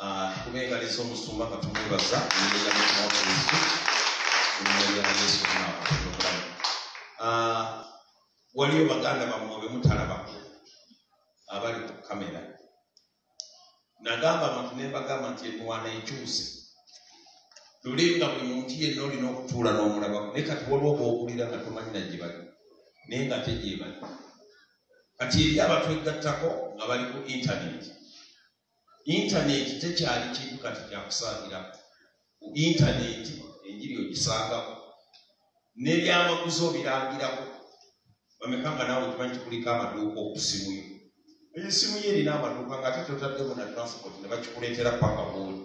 kumegaliza omusumba katumwebaza n'erinnya lya Kristo n'erinnya lya Yesu n'abakulu. Waliyo baganda bammwe be mutalaba abali ku kamera. Nagamba abantu ne bagamba nti emwana ekyuse. Lulinga buli muntu yenna olina okutuula n'omulaba. Naye kati waliwo bw'owulira nga tomanyi na gye bali naye nga tegyebali. Kati eri abatwegattako nga bali ku intaneti. Intaneti tekyali kintu kati kyakusaagira. Ku intaneti enjiri ogisangako n'ebyamaguzi obirangirako. Bamekanga naawe tumanyi kuliko amaduuka okusimu yo. Esimu ye erina amaduuka nga ate totaddemu na transport ne bakikuleetera paka bwoli.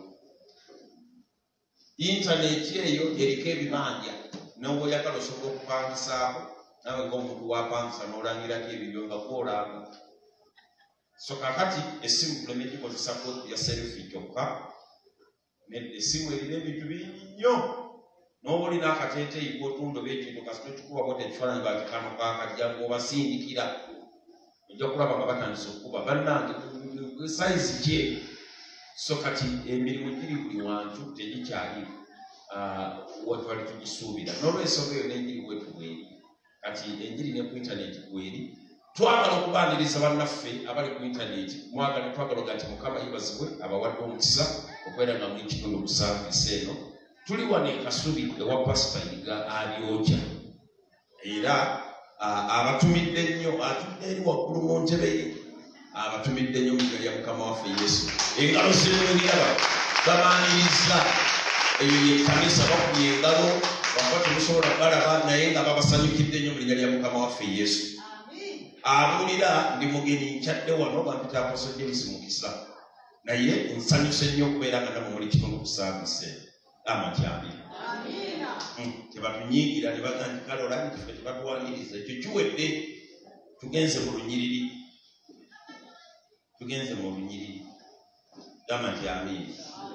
Intaneti eyo eriko ebibanja n'oba oyagala osobola okupangisaako naawe ng'omuntu wapangisa n'olangirako ebibyo nga kwolanga. So kakati esimu tuleme gikozesa kootu ya selfie kyokka. Esimu erina ebintu bingi nnyo. N'oba olina akateeteeyi k'otunda oba ekintu kasita okikubako ekifaananyi nga kano kaakajja ng'obasindikira. Ojja kulaba nga batandise okukuba bannange sayizi kye. So kati emirimu giri buli wantu tegikyali watwali tugisuubira. N'olw'ensonga eyo n'enjiri bwetu bweri. Kati enjiri ne ku intaneti bweri. Twagala okubaaniriza bannaffe abali ku intaneti. Twagala nti Mukama yeebazibwe abawadde omukisa okubeera nga muli kitundu mu saavisi eno. Tuli wano e Kasubi ewa Pasita Yiga abyokya. Era abatumidde nnyo atudde eri waggulu mu ntebe ye. Abatumidde nnyo mu ggya lya Mukama waffe Yesu. Engalo ziraba babaaniriza eyo y'ekkanisa bakubye engalo bakuba temusobola balaba naye nga babasanyukidde nnyo mu linnya lya Mukama waffe Yesu. Abuulira ndi mugeni nkyadde wano bampita Apostle James Mukisa. Naye nsanyuse nnyo okubeera nga namwe muli kitundu ku saavisi. Amatyambira. Amina. Tebatunyiigira ne baga nti kale olabye ffe tebatuwaniriza ekyo kiwedde. Tugenze mu lunyiriri. Tugenze mu lunyiriri. Gamba nti amina.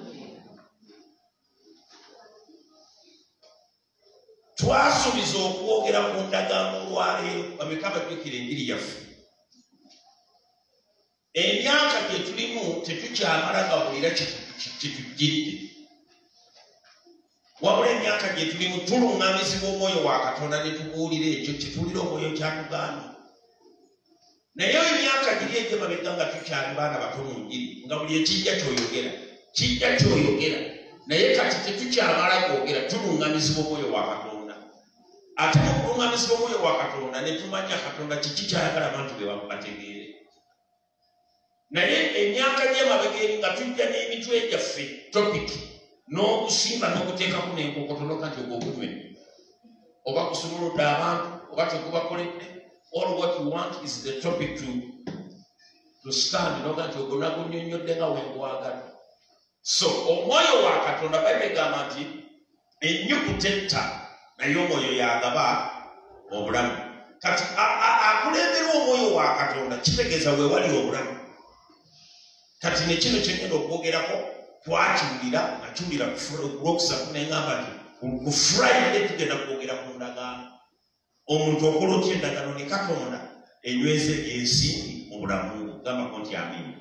Twasuubiza okwogera ku ndagaano olwaleero bameka bajjukira enjiri yaffe. Emyaka gye tulimu tetukyamala gawulira kitujjidde. Wabula emyaka gye tulimu tuluŋŋamizibwa omwoyo wa Katonda ne tubuulira ekyo kituulira omwoyo kyatugamba. Naye emyaka giri egy'emabega nga tukyali baana bato mu njiri nga buli ekijja ky'oyogera naye kati tetukyamala kwogera tuluŋŋamizibwa omwoyo wa Katonda. Ate mu kuluŋŋamizibwa omwoyo wa Katonda ne tumanya Katonda kiki kyayagala abantu be bategeere. Naye emyaka gy'emabega eri nga tujja n'emitwe gyaffe topiki n'okusimba n'okuteekako n'enkokotono kati ogwo gunywe oba kusumuludde abantu oba tekubakoledde. All what you want is the topic to stand n'oga nti ogwo nagunnyonnyodde nga wengwagala. So omwoyo wa Katonda Bayibuli egamba nti ennyukuta etta naye omwoyo yagaba obulamu. Kati akulembera omwoyo wa Katonda kitegeeza weewali obulamu. Kati ne kino kyengenda okwogerako twakiwulira akiwulira kulwokusatu neŋŋamba nti ku Friday tugenda kwogera ku ndagaano. Omuntu okola otya endagaano ne Katonda enyweze ensimbi mu bulamu. Gambako nti amini.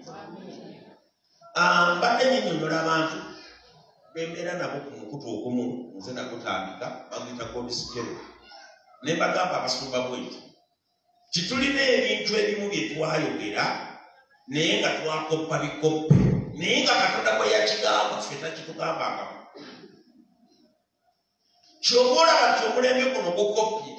Mbadde nnyonnyola abantu bembeera nabo ku mukutu ogumu nze nagutandika baguyita Godspell. Ne mbagamba abasumba bwenti titulina ebintu ebimu bye twayogera naye nga twakoppa bikoppe. Naye nga Katonda bwe yakigamba ffe takitugambangako. Ky'oba olaba nti omulembe guno gukoppye.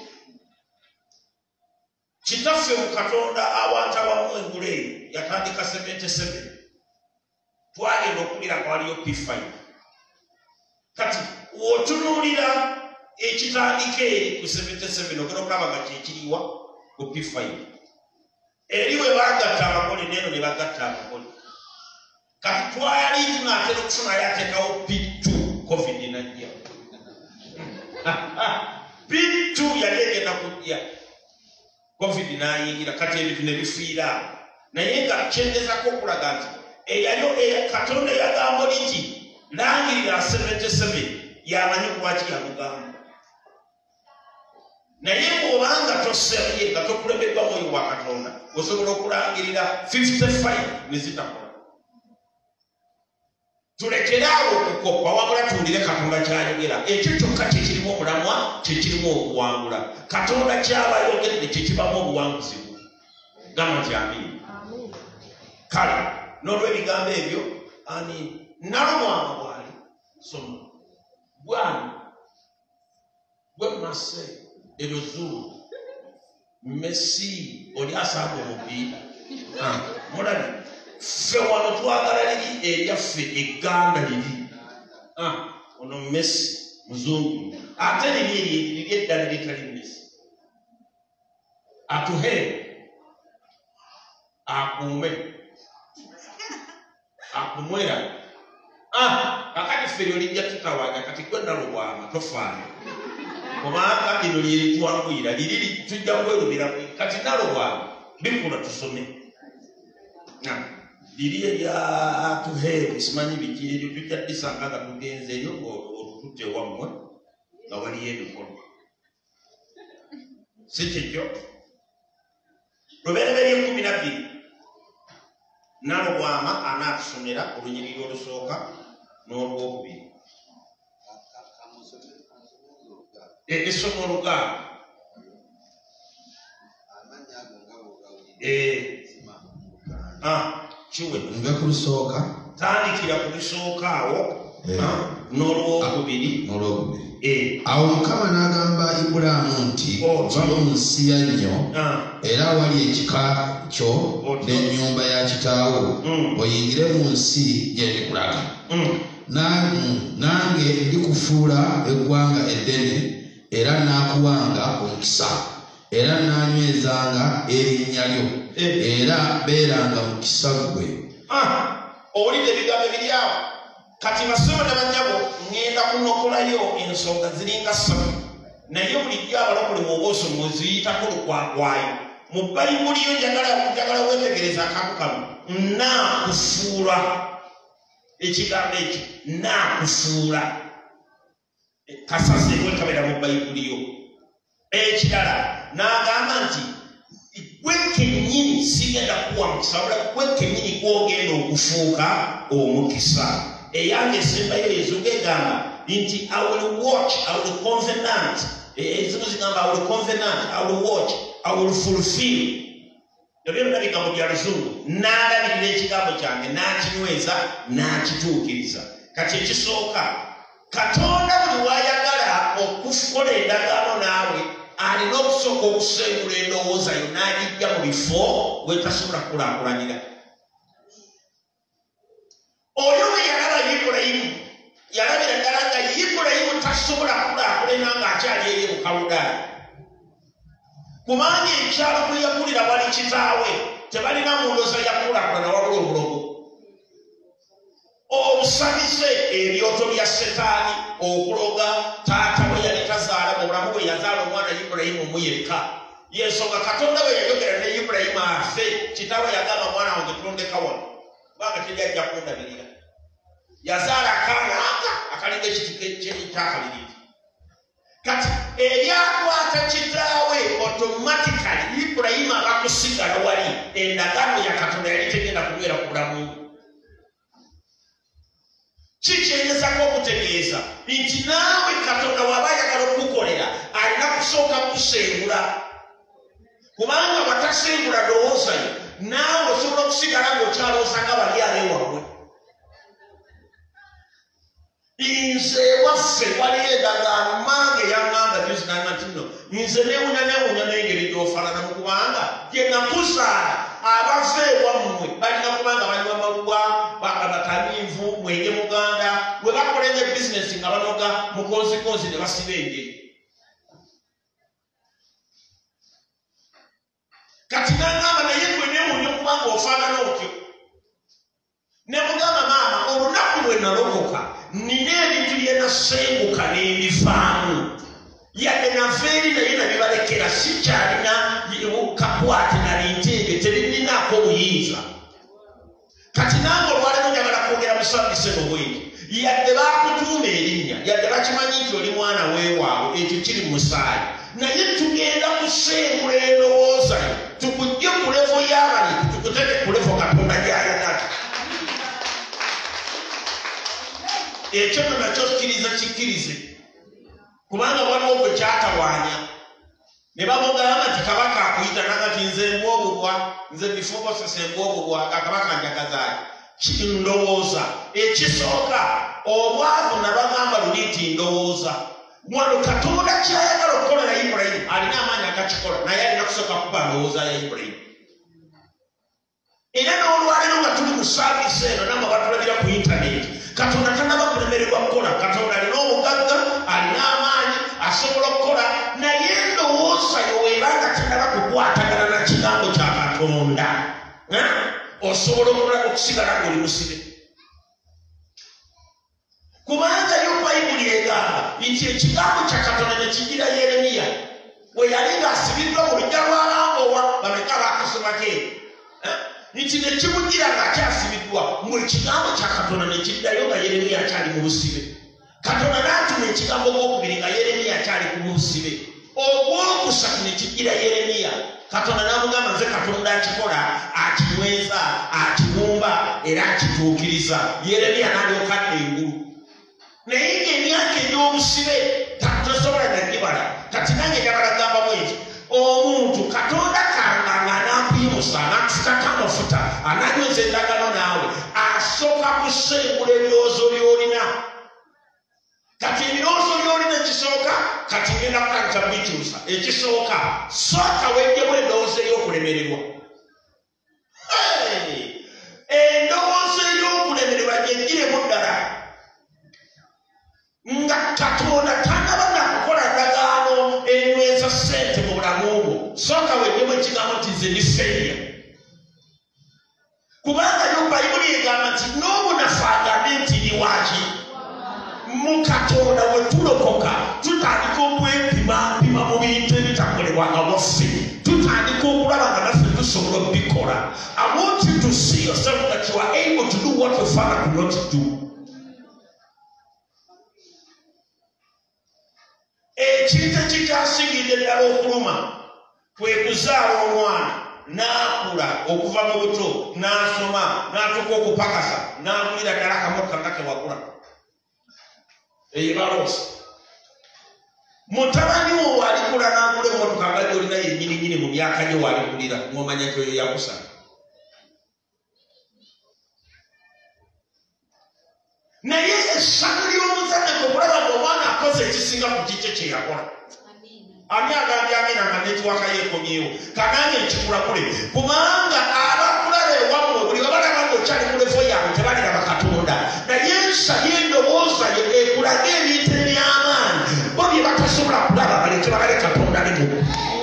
Kitaffe mu Katonda awantu awamu engule eyo yatandika 77. Twagenda okuwulira nga waliyo P5. Kati w'otunuulira ekitandika eri ku 77 ogenda okulaba nga kyekiriwa ku P5. Eri bwe baagatta abagole n'eno ne bagatta abagole. Kati twali tunaatera okufuna yateekawo P2 COVID najja. P2 yali egenda kujja. COVID n'ayingira kati ebintu ne bifiira. Naye nga kyendezako okulaga nti eyaliyo Katonda yagamba nti langirira 77 yamanyi lwaki yamugamba. Naye bw'obanga tosebye nga tokulemeddwa mwoyo wa Katonda osobola okulangirira 55 ne zitakola. tulekeraawo okukoppa wabula tuwulire Katonda kyayogera. Ekyo kyokka kyekirimu omulamwa, kyekirimu okuwangula. Katonda kyaba ayogedde kyekibamu obuwanguzi bwe. Gamba nti amiina. Kale n'olw'ebigambo ebyo ani Nalumwanga bw'ali soma bwani gwe Mase erozulu Messi oli asanga omupiira mulabi ffe wano twagala liri eryaffe egganda liri ono Messi muzungu ate liri eddala litali Messi atuhe akuume akumwera kakati ffe ly'olijja tutawanya kati gwe Nalubwanga tofaane kubanga lino lye twanguyira liri tujja kwerumira kati Nalubwanga bikula tusome liri eryatuheeru simanyi biki eryo tujja disanga nga tugenze eyo otututte wammwe nga waliyo emikono si kyekyo Lubereberye 12 Nalubwanga anaatusomera olunyiriri olusooka n'olwokubiri essomo olugamba kiwe nga ku lusooka tandikira ku lusooka awo n'olwokubiri awo Mukama n'agamba Ibulaamu nti va mu nsi ya nnyo era wali ekika kyo n'ennyumba ya kitaawo oyingire mu nsi gye ndikulaga nange ndikufuula eggwanga eddene era naakuwanga omukisa era naanywezanga erinnya lyo era beeranga mukisa gwe. Owulidde ebigambo ebiri awo kati basoma ne bannyabo ŋŋenda kunokolayo ensonga ziringa 3 naye bulijjo abalokole bw'oba osoma oziyitako lukwakwayo mu Bayibuli yo njagala weetegereza akantu kano naakufuula ekigambo ekyo naakufuula kasaseeko ekabeera mu Bayibuli yo. Ekirala n'agamba nti gwe kennyini sigenda kuwa mukisa wabula gwe kennyini gw'ogenda okufuuka omukisa. Eyange esembayo ezoga egamba nti I will watch, I will covenant, ezimu zigamba I will covenant, I will watch, I will fulfill. Ebyo byonna bigambo bya Luzungu. N'alabirira ekigambo kyange n'akinyweza n'akituukiriza. Kati ekisooka Katonda buli w'ayagala okukola endagaano naawe alina okusooka okusengula endowooza yo n'agijja mu bifo wetasobola kukulaakulanira. Oyo bwe yalaba Ibulayimu yalabira ddala nga Ibulayimu tasobola kulaakulana ng'akyali eri mu Kaludaayi kubanga ekyalo kwe yakulira wali kitaawe tebalina mundoza yakulaakulana wabula obulogo obusabise ebyoto bya Setaani okuloga taata bwe yali tazaala mu bulamu bwe yazaala omwana Ibulayimu mu yekka yensonga Katonda bwe yayogera ne Ibulayimu afe kitaawe yagamba mwana wange tulondeka wano kubanga teyajja kundabirira yazaala akaana akalinga ekitakaliriri kati eryakwata kitaawe automatically Ibulayimu abakusigala wali endagaano ya Katonda yali tegenda kunywera ku bulamu kikyeyezako okutegeeza nti naawe Katonda waba ayagala okukukolera alina kusooka kusengula kubanga batasengula ndowoozayo naawe osobola okusigala ng'okyalowooza nga bali abeewamwe. Nze ewaffe waliyo endagaano mange yaŋŋamba juzi nti nno nze neewunya n'engeri gy'ofaananamu kubanga gye nakuzaala abava ewammwe balina kubanga banywa mawuwa batamiivu mwenye muganda bwe bakola ennyo bizinesi nga banoga mukonzikonzi ne basiba engeri. Kati n'agamba naye gwe neewunya okubanga ofaanana otyo ne mugamba maama olunaku lwe nalokoka nina ebintu bye nasenguka n'ebivaamu yadde naveeri naye nabibalekera sikyalina kakwate nalintege tebirinaako buyinza. Kati nange olwaleero njagala kwogera musambise mu bwenge yadde baakutuuma erinnya yadde bakimanyi nti oli mwana weewaabwe ekyo kiri mu musaayi naye tugenda kusengula endowooza yo tukujje ku levo y'abali tukuteke ku levo Katonda gy'ayagala. ekyo nakyo kikkirize kubanga waliwo gwe kyatawaanya ne bamugamba nti kabaka akuyita nakati nze mbwobubwa nze bifobosese mbwobubwa kabaka njagazaaki kindowooza ekisooka obwavu nabagamba luli nti ndowooza wano katonda kyayagala okukolera Ibulayimu alina amaanyi agakikola naye alina kusooka kuba ndowooza ya Ibulayimu era n'olwaleero nga tuli mu saavisi eno namwe batulabira ku intaneti katonda tanaba kulemererwa kukola katonda alina obugagga alina amaanyi asobola okukola naye ndowooza yo weebanga tanaba kukwatagana na kigambo kya katonda osobola okusigala ng'oli musibe kubanga yo bayibuli egamba nti ekigambo kya katonda ne kijjira Yeremiya we yali ng'asibiddwa mu lujja lw'alambowa bameka baakasomako nti ne kimujjira ng'akyasibiddwa mu ekigambo kya katonda ne kiddayo nga Yeremiya akyali mu busibe katonda n'atuma ekigambo gw'okubiri nga Yeremiya akyali ku busibe ogwokusatu ne kijjira Yeremiya katonda n'amugamba nze katonda akikola akinyweza akibumba era akituukiriza Yeremiya n'alyoka adda engulu naye ng'emyaka egy'obusibe tasobola nagibala kati nange njagala kugambamu eki omuntu katonda kanganga anakuyimusa anakusitako amafuta ananyweza endagano naawe asooka kusengula ebirowoozo by'olina kati ebirowoozo by'olina ekisooka kati ngenda kukanta bikyusa ekisooka sooka wejjemu endowoozo ey'okulemererwa endowoozo ey'okulemererwa gyegiremu ddala nga katonda tanaba nakukola ndagaano enyweza ssente mu bulamu bwo sooka wejjemu ekigambo nti nze ndi feeya kubanga yo bayibuli egamba nti n'omunafu agambe nti ndi waki mu katonda we tulokoka tutandika okwepimapima mu bintu ebitakolebwanga waffe tutandika okulaba nga naffe tusobola okubikola. I want you to see yourself that you are able to do what your father could not do. Ekintu ekikyasigidde ddala okuluma kwe kuzaala omwana n'akula okuva mu buto n'asoma n'atuuka okupakasa n'agulira ddala akamotoka nga kewagula eyebaloosa mutabani wo walikula n'agula emmotoka nga gyolina yennyininyini mu myaka gye walikulira ng'omanya nti oyo yakusana naye essanyu ly'omuzadde kwe kulaba ng'omwana akoze ekisinga ku kikye kye yakola ani agambye amina nga netiwaka yeekomyewo kanange nkikulakule kubanga abakulaba ewammwe buli babalaba ng'okyali ku levo yaabwe tebaliraba katonda naye ensayo endowooza ekulaga ebintu eby'amaanyi bo bye batasobola kulaba baleke bagale katonda limu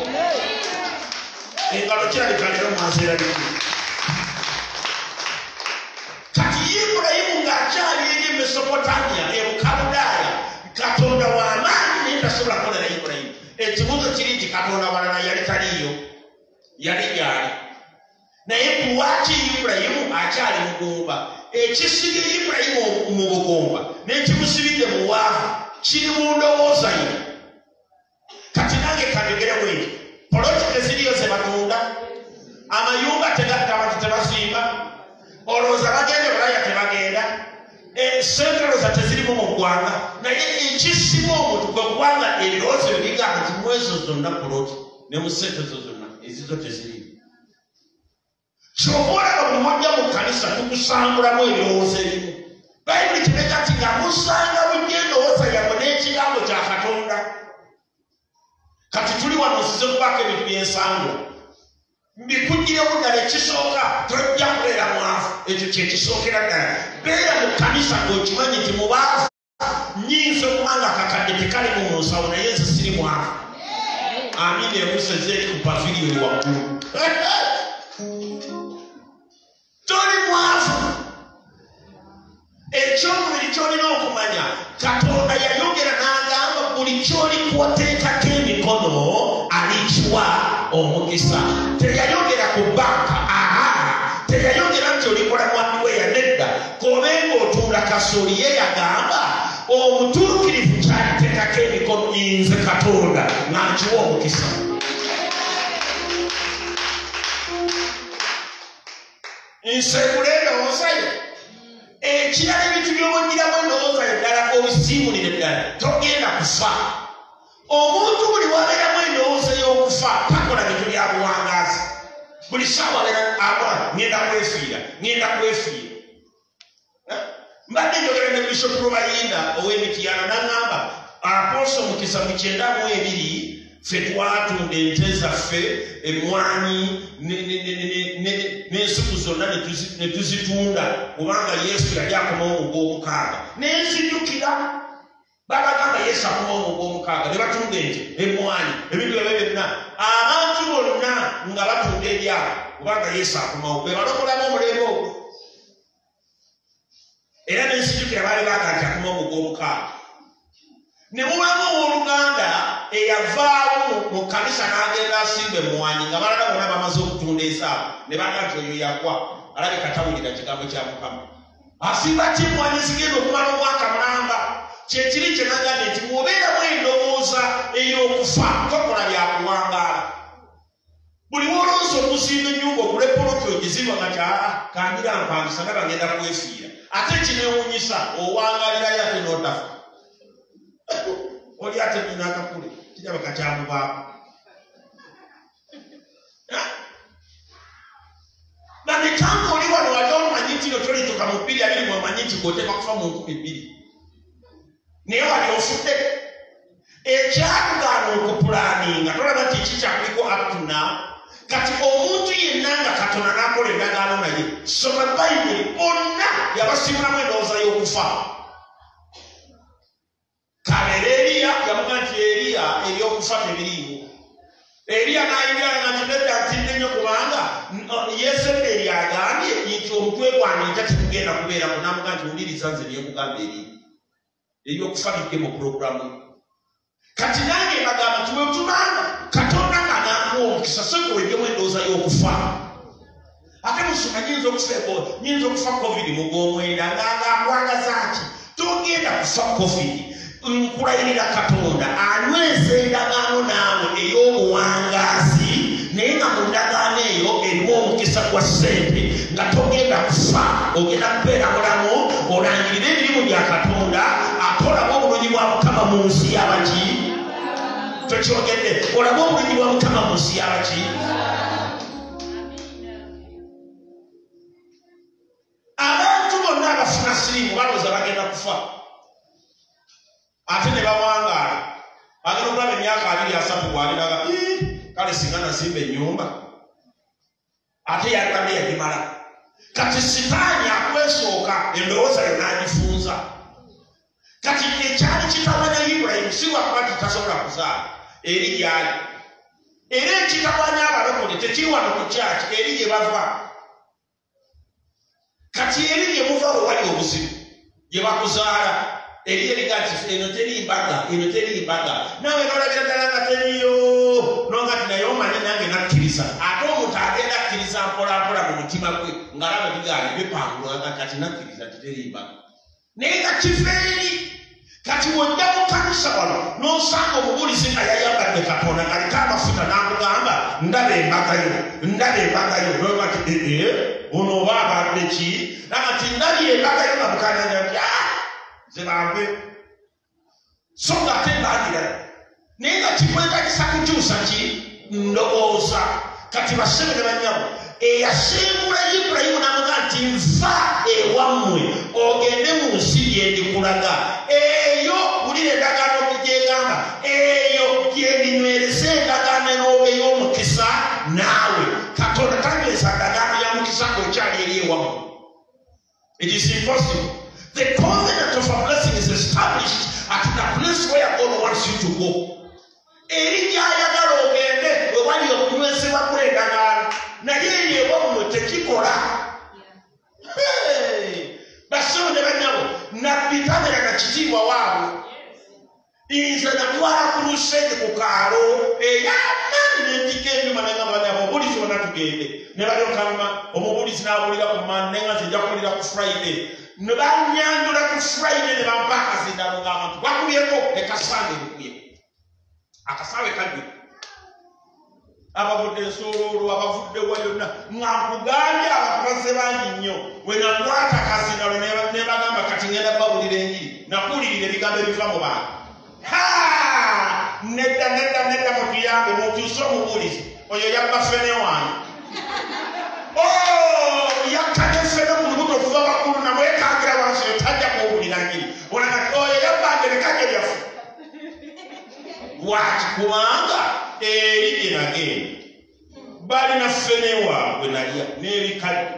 engalo kirabika leero mwazeera limu kati Ibulayimu ng'akyali eri e Mesopotamiya e Bukaludaaya katonda w'amaanyi naye tasobola kukolera Ibulayimu. Ekibuuzo kiri nti katonda walala yali taliiyo yali gyali naye lwaki Ibulayimu akyali mugumba ekisibye Ibulayimu mu bugumba n'ekimusibidde mu waavu kiri mu ndowooza ye kati nange kanegere bweki poloti teziriyo ze batunda amayumba tegattabantu tebazimba olowooza bagende Bulaaya tebagenda sente olowooza tezirimu mu ggwanga naye ekisimu omuntu kwe ggwanga ebirowoozo ebigamba nti mu ezo zonna poloti ne mu sente zo zonna ezizo tezirimu kyova olaba bwe mujja mu kkanisa tukusangulamu ebirowoozo ebimu bayibuli kireka ti nga musanga bujja endowooza yabwe n'ekigambo kya katonda kati tuli wano nsize okubaako ebintu by'ensangula mbikuggiremu ddala ekisooka tojja kubeera mwavu ekyo kyekisookera ddala beera mu kkanisa ng'okimanyi nti mu baavu nnyinza okubanga akakadde tekali mu nsawo naye nze siri mwavu amina ebusezeeki ku paviliyo waggulu toli mwavu ekyomubiri kyolina okumanya katonda yayogera n'agamba buli ky'olikwoteekako emikono alikiwa omukisa teyayogera ku banka teyayogera nti olikola mwami we yanedda kobenga otunda kasooli ye yagamba omutuukirivu kyaliteekako emikono nze katonda nankiwa omukisa nsegula endowooza yo ekirala ebintu by'obugiramu endowooza yo mbadde njogera ne Bishop Rubayinda ow'Emityana n'aŋŋamba Apostle Mukisa mu 92 ffe twatunda ente zaffe emmwanyi n'ensuku zonna ne tuzitunda kubanga Yesu yali akomawo mu gw'omukaaga n'enzijukira babagamba Yesu akomawo mu gw'omukaaga ne batunda ente emmwanyi ebintu ebyo byonna abantu bonna nga batunda ebyabo kubanga Yesu akomawo be balokolamu omulembe ogwo era n'enzijukira baali baga nti akomawo mu gw'omukaaga ne mubamu owooluganda eyavaawo mu kanisa n'agenda asimba emmwanyi nga balala bonna bamaze okutunda ezaabo ne baga nti oyo yagwa alabika tawulira kigambo kya Mukama asimba ti emmwanyi zigenda okumala omwaka mulamba kyekiri kye nagambye nti bw'obeeramu endowooza ey'okufa tokola byakuwangaala buli wolooza okuzimba ennyumba ogule poloti ogizimba nga kangira mpangisa nga bagenda kwefiira ate kineewunyisa owangalirayo ate n'otafa oli ate nina akakule kiraba kakyamubaako bamekanga oli wano wali omanyi nti no tolituka mu 2 omanyi nti goteka kufa mu 2,000 naye wali ofudde ekyakugaana okupulaninga tolaba nti kikyakuliko aptuna kati omuntu yenna nga Katonda n'akola endagaano naye soma Bayibuli bonna yabasimulamu endowooza y'okufa kabeera Eriya yamuga nti Eriya ebyokufa tebiriiwo Eriya n'ayingira nga kinedda ntinde nnyo kubanga Yezeberi agambye nti omutwe gwange nja tekugenda kubeerako n'amuga nti wuliriza nze byekugamba Eriya ebyokufa bidde mu puroguramu kati nange bagamba nti bwe tubanga Katonda ng'anamuwa omukisa so kuweddemu endowooza y'okufa ate musoma nyinza okufa covid mu gw'omwenda ng'akwagaza nti togenda kufa covid nkulayirira Katonda anyweza endagaano naawe ey'obuwangaazi naye nga mu ndagaano eyo erimu omukisa gwa ssente nga togenda kufa ogenda kubeera mulamu olangirira emirimu gya Katonda ate olaba obulungi bwa Mukama mu nsi y'abaki tokyogedde olaba obulungi bwa Mukama mu nsi y'abaki abantu bonna abafuna siriimu balowooza bagenda kufa ate ne bawangaala bagenda okulaba emyaka 23 bwaliraga kale singa nazimba ennyumba ate yalibadde yagimala kati sitaani akwesooka endowooza yonna agifunza kati ekyali kitabanya Ibulayimu si lwakuba nti tasobola kuzaala eri gyali era ekitabanya abalokole tekiri wano ku kyaki eri gye bava kati eri gye muva bwe wali obuzibu gye bakuzaala eri eriga nti eno teri mbaga nawe nolabira ddala nga teriyo nonga ti naye omanyi nange nakkiriza ate omuntu agenda akkiriza mpolampola mu mutima gwe ng'alaba bigaali bipangulwanga kati nakkiriza titeri mbaga naye nga kifa eri kati wojja mu kanisa wano n'osanga omubuulizi nga yayambadde Katonda aliko amafuta n'akugamba ndaba embagayo noga ti ono oba abadde ki naga ti ndabye embagayo nga mukananya nti ze bambe so nga ate mbagira naye nga kikwetagisa kukyusa ki ndowooza kati basebe ne bannyabo eyasimbula Ibulayimu n'amuga nti nva ewammwe ogende mu nsi gye ndikulaga eyo wulira endagaano gyegamba eyo gyendinywereza endagaano ey'omukisa naawe Katonda tanyweza ndagaano ya mukisa ng'okyali eri ewammwe. It is impossible. The covenant of a blessing is established at the place where God wants you to go. Eri gy'ayagala ogende we wali okunywezebwa endagaano naye ewammwe tekikola. Basebo ne bannyabo nabbi tabeera na kitiibwa waabwe nze natwala ku lusenge ku kaalo ey'amaanyi n'entika enjuma nengamba nabo obuulizi bonna tugende ne balyokaluma omubuulizi n'abulira ku maani naye nga nze nja kuwulira ku Friday ne banyanjula ku Friday ne bampa akazindalo ng'abantu bakubyeko ekasaawe ebikuye akasaawe kajju abavudde ensooloolo abavuddewa yonna nga nkugambye abatubaze bangi nnyo bwe nakwata akazindalo ne bagamba kati ngenda babulira enjiri nakuwulirira ebigambo ebiva mu bantu nedda mutuyambe mutuuse omubuulizi oyo yabba ffene wange yakka ne ffene ku lubuto okuva bakkulu namwekangira wansi oyo tajja kubanga eri enagenda balina ffene waabwe nalya n'ebikadde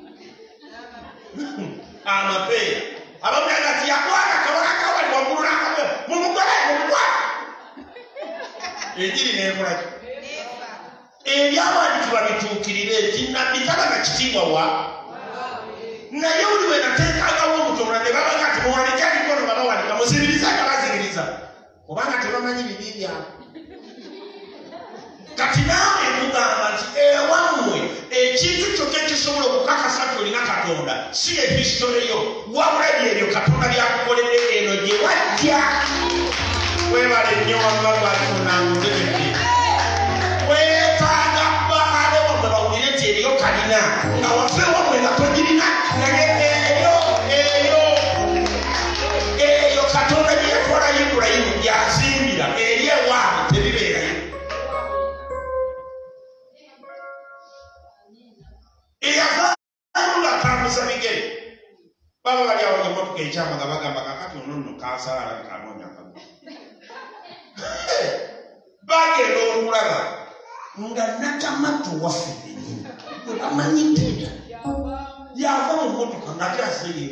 amapeera abamulaga ati yakwata kabaka kawali waggulu n'akabe mumugole mumukwata egiri n'ekolaki ebyawandiikibwa bituukirire nti nabbi taba na kitiibwa wa naye oli we nateekagawo omutomola ne babaga ati muwandike alikono nga bawandika muzibiriza nga bazibiriza kubanga tebamanyi bibi byabwe kati naawe kugamba nti ewammwe ekintu kyokka ekisobola okukakasa nti olina katonda si ehisitole yo wabula byebyo katonda byakukoledde eno gye wajja webale nnyo wamma gwalifunangutegedde wetaaga baale wamwe bawulire nti eriyo kalina nga waffe wamwe nga togirina naye eyo katonda gye yakola ibulayimu gyazimbira eri ewaabwe tebibeerayo eyavaamu atambuza bigere baba bali awo emotoka ekyama nga bagamba kakati onono kansala kanoonya kago bagenda okulaba nga nakamatu waffe benyini bwe bamanyidde yava mu motoka ngate aseye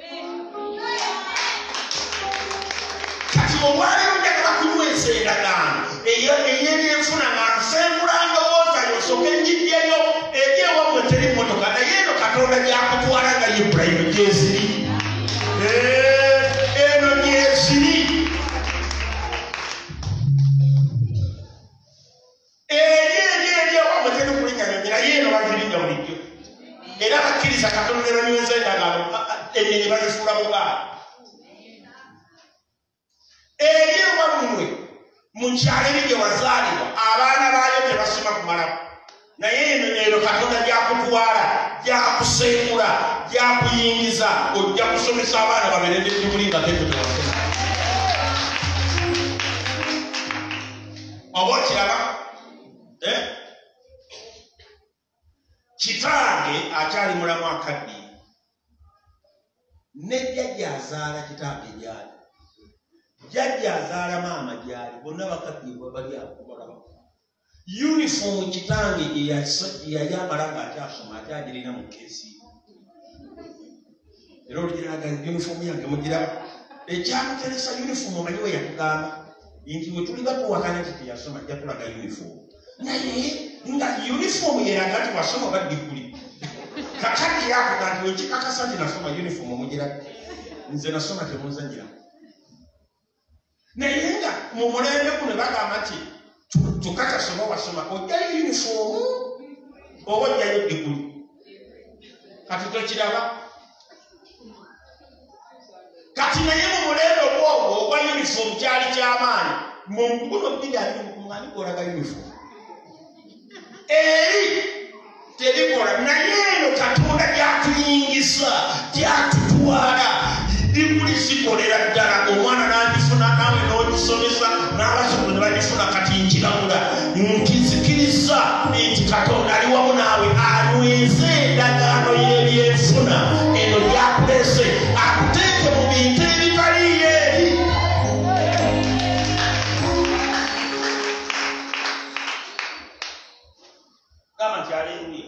kati olwaleero njagala kunywesa endagaano ey'ebyenfuna nga nsengula ndowooza yosoka enjiddeyo egyewammwe teri motoka naye eno katonda gyakutwala nga ibulayimu gyeziri eno gyeziri egyewammwe teri kulinyanyonyi naye eno bazirinya bulijjo era bakkiriza katonda ne banyweza endagaano ennyonyi bazifuula mugaali eri ewammwe mu kyalo eri gye wazaalibwa abaana baayo tebasoma kumalamu naye eno katonda gyakutwala gyakusengula gyakuyingiza ojja kusomesa abaana baberende diguli nga teko tewasoma oba okiraba kitange akyali mulamu akaddi nejjajja azaala kitange gyali jjajja azaala maama gyali bonna bakaddiibwa bali akubalaba uniform kitange yayambala ng'akyasoma akyagirina mu keesi era olugiraga uniform yange mugiraba ekyamuteresa uniform omanyi we yakugamba nti we tuli batuwakana nti teyasoma ajja tulaga uniform naye nga uniform yeraga nti wasoma baddiguli kakaddi yakuga nti wekikakasa nti nasoma uniform omugiraga nze nasoma temunzanyira naye nga mu mulembe guno bagamba nti tukakasoma wasoma ojjayo uniform oba ojjayo diguli kati tokiraba kati naye mu mulembe ogwogwo ogwa uniform kyali kyamaanyi mu guno bidani golaga uniform eri terikola naye eno katonda gyatuyingisa gyatutwala diguli zikolera ddala omwana nagifuna nawe n'ogisomesa n'abasomesa ne bagifuna kati nkiramula nkizikiriza nti katonda ali wamu naawe anyweze endagaano y'ebyenfuna eno gyakulese akuteeke mu bintu ebitaliyo eri gamba nti aleluya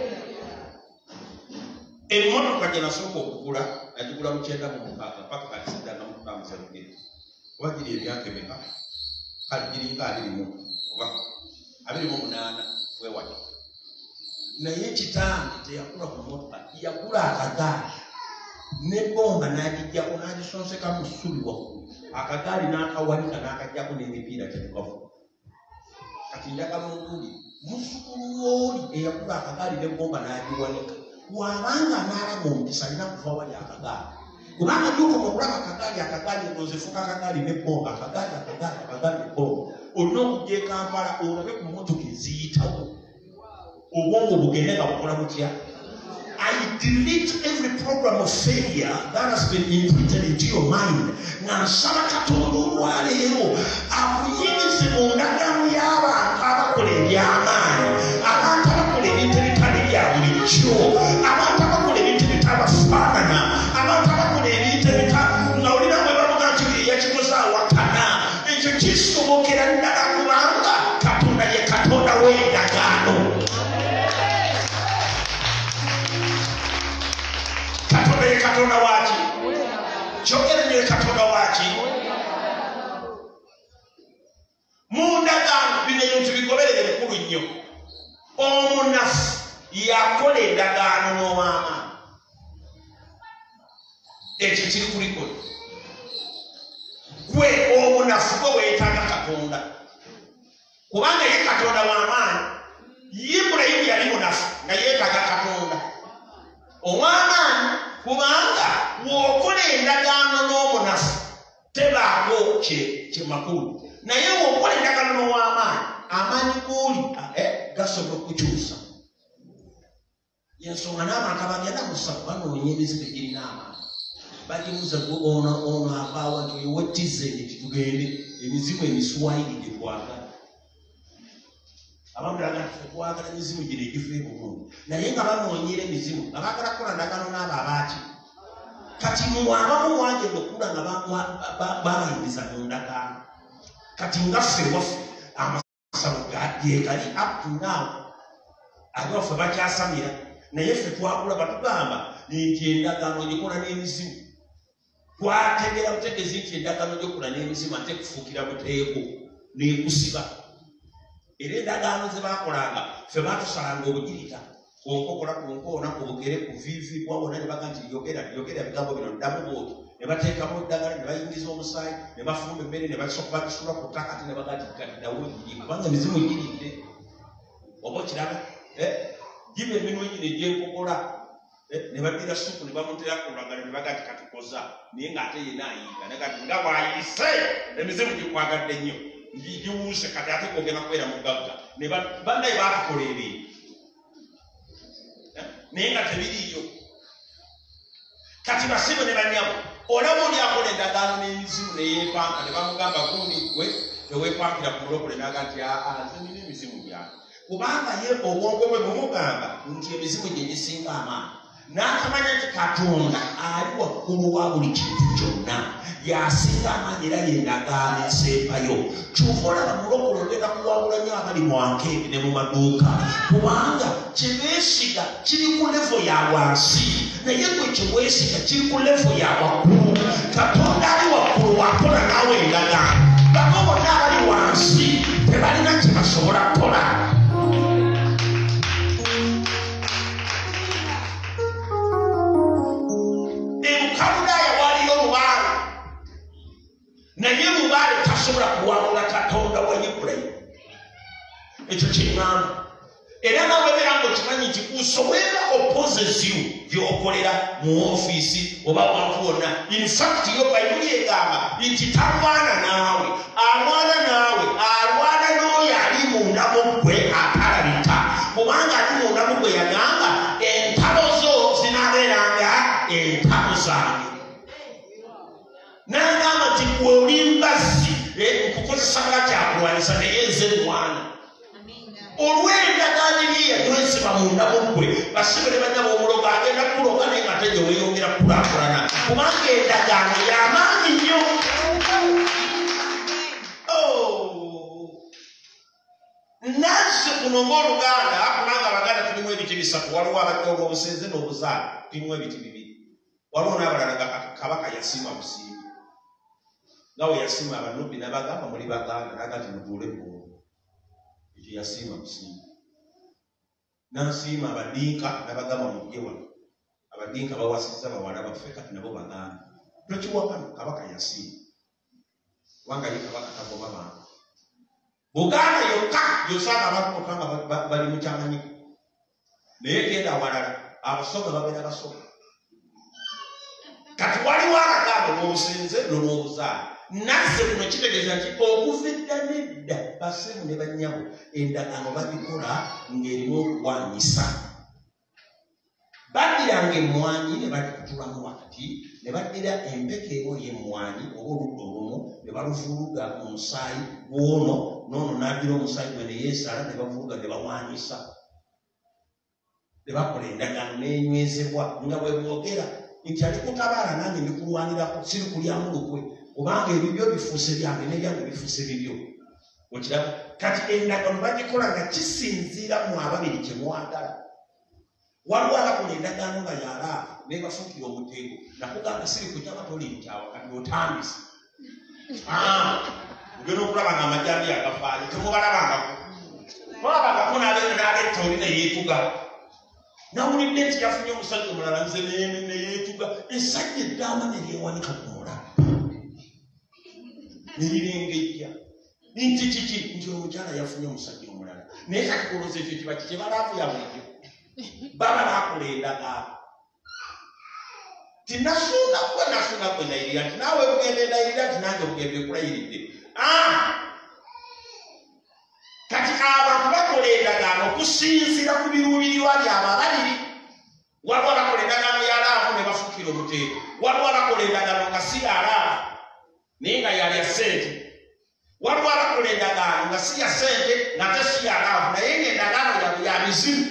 emmotoka gye nasooka okugula nagigula mu 9 paka kati siddanga mu 5 wagiri emyaka emeka kale giringa 21 oba 28 wewali naye kitange teyakula ku mmotoka yagula akagaali nebomba n'agijjako n'agisonseka mu ssubi waggulu akagaali n'akawanika n'akajjako n'emipiira tetukavu kati njagala obuuli muzzukulu w'oli eyagula akagaali nebomba n'agiwanika wabanga n'alaba omukisa alina kuva wali akagaali kubanga gyokoma okulaba akagaali nozefuka akagaali nebomba akagaali nebomba olina okujja e Kampala olabe ku mmotoka eziyitawo obwongo bugende nga bukola butya. I delete every program of failure that has been imprinted into your mind. Nansaba katonda olwaleero akuyingize mu ndagaano y'abantu abakola eby'amaanyi, abantu abakola ebintu ebitali bya bulijjo, abantu abakola ebintu ebitabafaanana, abantu abakola ebintu nga olina bwe bavuga nti yakikoze awakana. Ekyo kisobokera ddala kuba kyogere ne Katonda waki mundagaano bino ebintu bigoberere bikulu nnyo. Omunafu yakola endagaano n'ow'amaanyi. Ekyo kiri ku likodi. Gwe omunafu gwe weetaaga Katonda kubanga ye Katonda w'amaanyi. Ibulayimu yali munafu nga yeetaaga Katonda ow'amaanyi kubanga bw'okola endagaano n'omunafu tebaako kye makulu. Naye bw'okola endagaano n'ow'amaanyi amaanyi g'oli gasobola okukyusa. Yensonga n'abantu abagenda mu ssabu banoonya emizigo egirina amaanyi. Bagimuza ono avaawa nti oyo wettize nti tugende emizigo emiswayiride twagala. Abamu balaga nti twagala emizimu gino egifa ebulungi naye nga banoonyera emizimu nga baagala kukola ndagaano n'abo abaaki. Kati abamu mwagenda okula nga babayiriza mu ndagaano. Kati nga ffe waffe amasalo gegali up to now ate waffe bakyasamira naye ffe twakula batugamba nti endagaano gikola n'emizimu. Twategera butegeezi nti endagaano gyokola n'emizimu ate kufuukira buteeko n'ekusiba. Era endagaano ze baakolanga ffe baatusalanga obugirita onkokola ku nkoona ku bugere ku viivi kwawona ne baga nti yogera bigambo bino ddamu bwoti ne bateekamu eddagala ne bayingiza omusaayi ne bafumba emmere ne basooka bagisula ku ttaka ate ne baga nti kaddawo giri kubanga emizimu giridde. Oba okiraba giba eminwe gino egy'enkokola ne baddira supu ne bamutera ku lwagala ne baga nti katukoza naye ng'ate yenna ayiga ne kati nga bw'ayise emizimu gikwagadde nnyo giwuuse kati ate kwogera kubeera mugagga ne bannaye baatukola ebintu naye nga tebiriiyo. Kati basibe ne bannyabo olaba oli akola endagaano n'emizimu ne yeepanka ne bamugamba gundi gwe teweepankira ku mulokole n'aga nti nze nina emizimu gyange kubanga ye obwongo bwe bumugamba nti emizimu gye gisinga amaanyi. N'akamanya nti Katonda ali waggulu wa buli kintu kyonna yasinga amaanyi era yendagaano ensembayo. Kyova olaba mulokole ogenda kuwabula nnyo abali mu ankeebi ne mu maduuka kubanga kye beesiga kiri ku levo ya wansi naye gwe kye weesiga kiri ku levo ya waggulu. Katonda ali waggulu wakola naawe endagaano. Bano bonna abali wansi tebalina kye basobola kukola. Naye mubaale tasobola kuwangula Katonda wa Ibulayimu. Ekyo kiŋŋamba. Era nawe beera ng'okimanyi nti kusobola opozisiyo gy'okolera mu ofiisi oba wantu wonna. In fact yo Bayibuli egamba nti talwana naawe, alwana naawe, alwana n'oyo ali munda mu ggwe atalabika. Kubanga ali munda mu ggwe yagamba entalo zo zinaabeeranga entalo zange. N'agamba nti gwe oli mbazzi nkukozesa nga kyakulwanyisa naye nze mwana. Olw'endagaano eri yatwesiba munda mu ggwe basibe ne bannyabo omulogo agenda kuloga naye ng'ate gye weeyongera kukulaakulana kubanga endagaano y'amaanyi nnyo. Naffe kuno ng'Oluganda kubanga Abaganda tulimu ebiti bisatu waliwo abadde olw'obusenze n'obuzaale tulimu ebiti bibiri. Waliwo n'abalala Kabaka yasiima busiimi nga we yasiima Abanubbi n'abagamba muli Baganda n'aga nti mutuule Bugulu. Ekyo yasiima busiimi. N'asiima Abadinka n'abagamba mujje wano. Abadinka bawasizza bawala baffe kati nabo Baganda. Tokiwakano Kabaka yasiima kubanga ye Kabaka tagoba bantu. Buganda yokka gy'osanga abantu bokka nga bali mu kyamanyiko naye genda walala abasoga babeera basoga. Kati waliwo Abaganda olw'obusenze n'olw'obuzaale. Naffe kuno kitegeeza nti okuva edda n'edda basemu ne bannyabo endagaano bagikola ng'erimu okuwanyisa. Baddiranga emmwanyi ne bagikutulamu wakati ne baddira empeke emu y'emmwanyi oba oludda olumu ne baluvuuluga mu musaayi gw'ono n'ono n'addira omusaayi gwe ne yeesala ne bavuuluga ne bawanyisa. Ne bakola endagaano n'enywezebwa nga bwe boogera nti alikutabaala nange ndikulwanirako siri kulyamu lukwe kubanga ebibyo bifuuse byange n'ebyange bifuuse bibyo. Okiraba kati endagaano bagikola nga kisinziira mu ababiri kye mwagala. waliwo abakola endagaano nga yalaavu ne bafuukira omuteeko nakugamba siri kujja batoli nkyawa kati otandise ogenda okulaba nga amajambi agafaayo temubalabangako olabangako n'aleetoli neyeetuga nawulidde nti yafunye omusajja omulala nze neyeetuga esajja eddaama neryewanika ku mulala nerirengejja nti kiki nti omukyala yafunye omusajja omulala naye kati kulooza ekyo kiba kiki balaavu yabulijjo baba bakola endagaano tinasuuna kwe nayirira nti naawe bugenda endayirira nti nange bugenda ekulayiridde kati abantu bakola endagaano okusinziira ku biruubirirwa byabwe abaliri waliwo abakola endagaano yalaavu ne bafuukira omuteeko waliwo abakola endagaano nga si yalaavu naye nga yalya ssente waliwo abakola endagaano nga si ya ssente nate si yalaavu naye ngaendagaano yabwe ya mizimu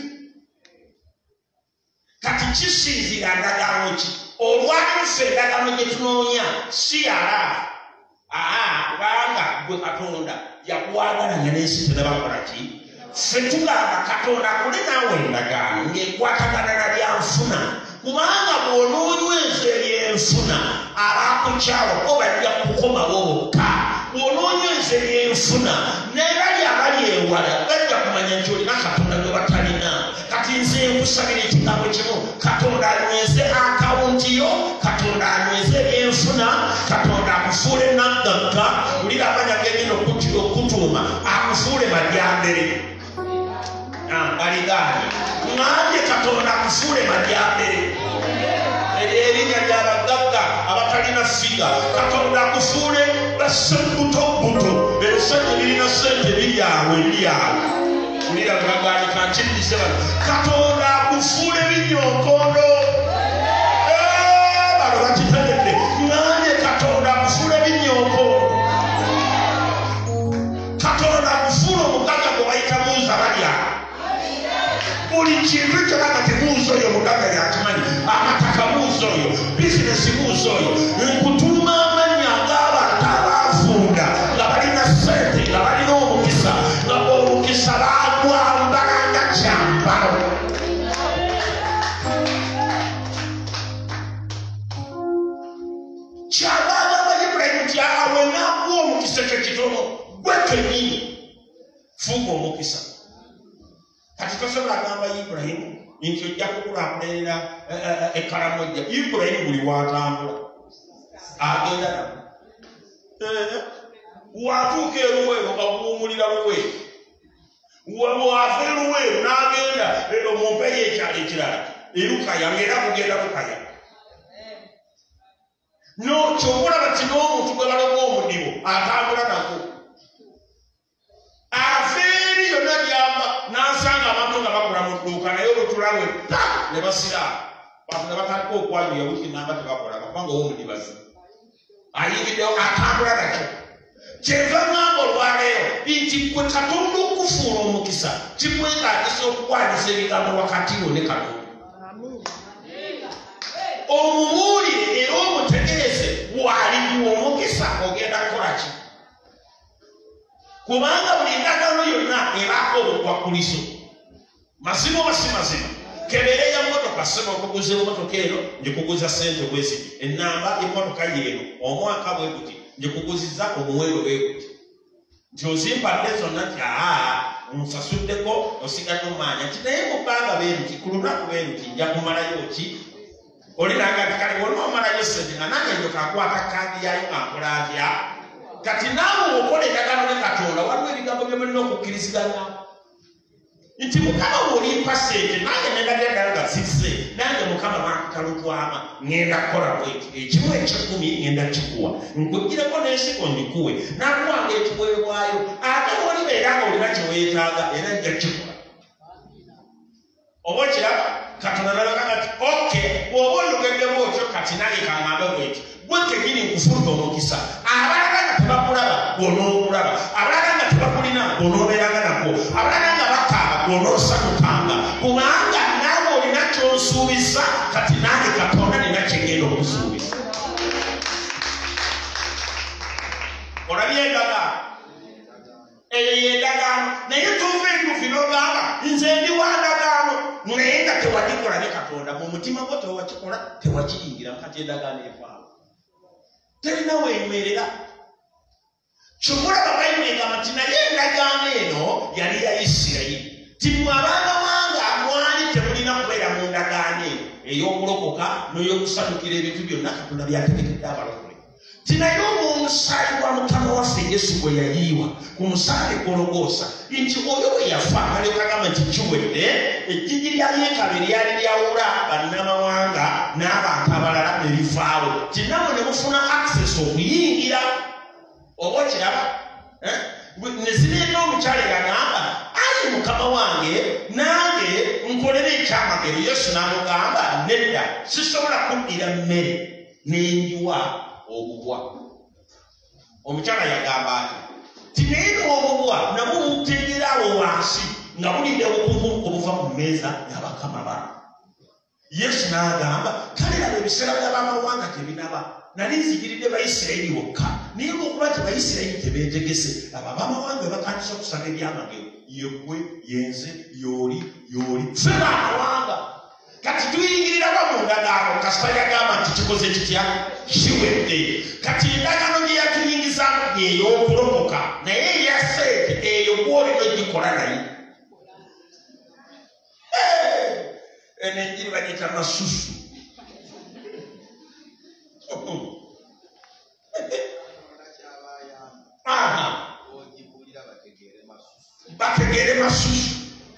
kati kisinzira ndagaano ki olwalimufe endagaano gye tunoonya si yalaavu kubanga gwe katonda yakwagala nga n'ensi tenabakola ki ffe tugamba katonda akole naawe endagaano ng'ekwatagana na byanfuna kubanga bw'onoonyweza ebyenfuna abakukyawa ko bajja kukomawo bokka bw'onoonyweza ebyenfuna nebali abali ewala bajja kumanya nti olina katonda gwe batalina kati nze nkusabira ekigambo kimu katonda anyweze akawunti yo katonda anyweze ebyenfuna katonda akufuule naggagga ulira amanya gegenda okutuuma akufuule majyambere baligaani ngambye katonda akufuule majyambere erinnya lyabagagga abatalina figa katonda akufuule basembutobuto ebisajja birina sente biryawe ulira bwagandika nkiririse bano katonda akufuule binyonkondo bano bakitegedde ngambye katonda akufuule binyonkondo katonda akufuule omugaga gwe bayita muza balya buli kintu kyona nga temuuza oyo mugaga yakimanyi amataka muuza oyo bizinesi muuza oyo nkutuuma amannya ag'abantu abaafunda nga balina ssente nga balina omukisa nga omukisa bagwambala nga kyambalo kyabagamba Ibulayimu nti awe naakuwa omukisa ekyo kitono gwe kennyini fuuka omukisa kati tosobola agamba Ibulayimu nti ojja kukulaakulanira ekkalamojja Ibulayimu buli waatambula agenda nabo watuuka eruweero nga buwumulira luweero wava eruweero n'agenda omumpeyo ekyalo ekirala erukaya ng'era kugenda lukaya nokyobulaba ti n'omuntu gwe baloga omudibo atambula nako aveeri yonna gyamba n'asanga abantu nga bakola mu dduuka naye olutulawe ne basiraamu bantu ne batandika okwanyuya wiiki namba tebakolanga kubanga ow'omudibazi ayingiddewo atambula nakyo kyeva ngamba olwaleero nti gwe katonda okufuula omukisa kikwetaagisa okukwanyisa ebigambo wakati wo ne katonda omumuulire era omutegeeze waliwo omukisa ogenda kukola ki kubanga buli ndagaano yonna ebaako obukwakulizo mazima oba si mazima kebere ya motoka sema okuguza emotoka eno njikuguza sente bweziti enamba emotoka yeeno omwaka bwe guti njikuguziza omuwendo bwe guti nti ozimpadde zonna nti nsasuddeko osigadde omaanya nti naye mu bbanga bwe nti ku lunaku bwe nti nja kumalayo ki oli nagati kale wonna omalayo sente nga nange njoka akwata kandi yayo akola atya kati naawe okola endagaano ne katonda waliwo ebigambo bye mulina okukkiriziganya nti mukama bw'olimpa sente nange nendagira ddala nga zizze nange mukama bantalutwama ŋŋenda kukola bweki ekimu ekyekumi ŋŋenda kikuwa nkugireko n'ensigo ngikuwe nakuwanga ekiweebwayo ate wolibeera nga olina kyeweetaaga era nja kikola oba okiraba katonda nalagaga ti oke bw'oba oyogeddemu otyo kati nange kaŋŋambe bweki gwe kennyini nkufuluma omukisa abalala nga tebakulaba bw'onookulaba abalala nga tebakulina bw'onoobeeranga nagwo abalala nga bakaaba bw'onoosakutanga kubanga naawe olina ky'osuubiza kati nange katonda nina kyengenda okusuubiza olabye endagaano eyo yendagaano naye tuva entuufu n'ogamba nze ndi wa ndagaano naye nga tewagikola ne Katonda mu mutima gwo tewakikola tewakiyingira kati endagaano evaawo terina weemerera kyomulaba Bayibuli egamba nti naye endagaano eno yali ya Isirayiri timwe abamawanga mwali temulina kubeera mu ndagaano eno ey'okulokoka n'ey'okusanukira ebintu byonna Katonda byategekedde abalokole tinaye omusaayi gwa Mukama waffe Yesu bwe yayiwa ku musaale Gologoosa nti oyo bwe yafa alyoka agamba nti kiwedde ejjinji lya yeekaalu eryali lyawula bannamawanga n'abantu abalala ne livaawo tinnammwe ne mufuna access okuyingira oba okiraba ne zireeta omukyala agamba ali Mukama wange nange nkolera ekyamagero Yesu n'amugamba nedda sisobola kuddira mmere n'enjiwa obubwa omukyala yagamba ati tinaye obubwa nabwo buteegera awo wansi nga bulinde obukungu obuva ku mmeeza y'abakama baabo Yesu n'agamba kale laba ebiseera by'abamawanga tebinaba nali nzigiridde Bayisirayiri bokka naye bw'okuba ti Bayisirayiri tebeetegese abo abamawanga batandisa okusaba ebyamagero yeggwe yenze yooli ffe baamawanga kati tuyingirira mu ndagaano kasita yagamba nti kikoze kitya kiwedde kati endagaano gye yatuyingizamu ey'okulokoka naye eyaseete eyo gw'olina ogikola naye eno enjiri bagiyita masusu bategeere masusu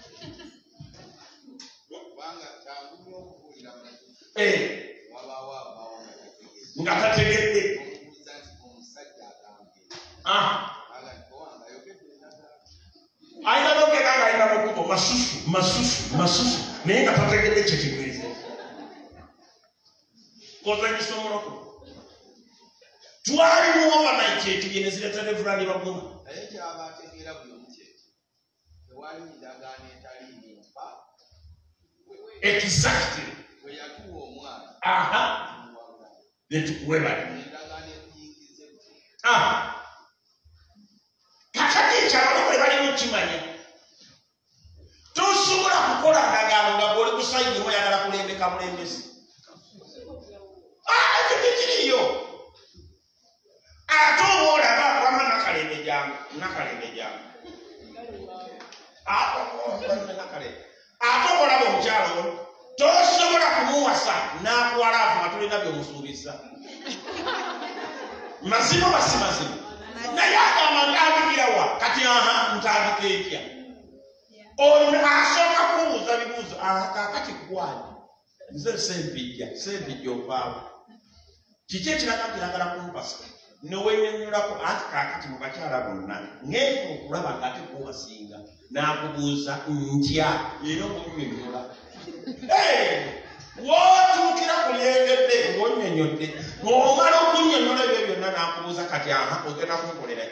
nga tategedde ayina nogenda nga ayina mukubo masusu naye nga tategedde kyekigwize koza kisomoloko twali mu overnight ekigene ziretera evulani baguma naye kyaba ategeera buli omu kyeki tewali ndagaano etaliimba exactly bwe yatuwa omwana netukuwebali endagaano ekuyingize kakati ekyabalokole bali mukimanya tosobola kukola ndagaano nga bwoli kusayidemu oyagala kulembeka mulembezi kiriyo ate oba olaba wama nakalembe jangu ate oba olaba omukyalo ono tosobola kumuwasa n'akwala afuma tulina byomusuubiza mazima basi mazima naye agamba ntandikirawa kati ntandika etya ono asooka kubuuza bibuuzo kakati kukwani nze sempijja ovaawo kiki ekiraga nti yagala kumpasa newenyonyolako anti kakati mu bakyala bonna ng'efa okulaba ng'ate kubasinga n'akubuuza ntya era okunyonyola wootuukira ku lyengedde ng'onyonyodde ng'omala okunyonyola ebyo byonna n'akubuuza kati ogenda kunkolera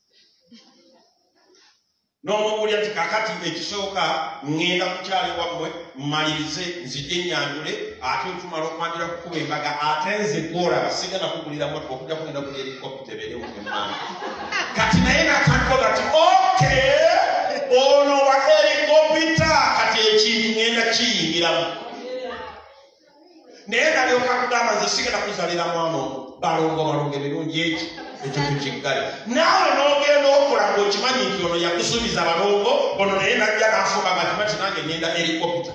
n'omubulya nti kakati ekisooka ŋŋenda kukyala ewammwe mmalirize nzijje ennyanjule ate otumala okwanjula kukuba embaga ate nze gwolaba sigana kugulira motoka okujja kugenda kuli helikopita ebeere mukemana kati naye natandikoga ti oke ono wa helikopita kati ekintu ŋŋenda kiyingiramu naye nalyoka kugamba nze sigana kuzalira mwana ono balongo ebirungi eki ekyo kukiggale naawe n'ogenda okola ng'okimanyi nti ono yakusuubiza balongo ono naye najja n'afuba gatimati nange ngenda helikopita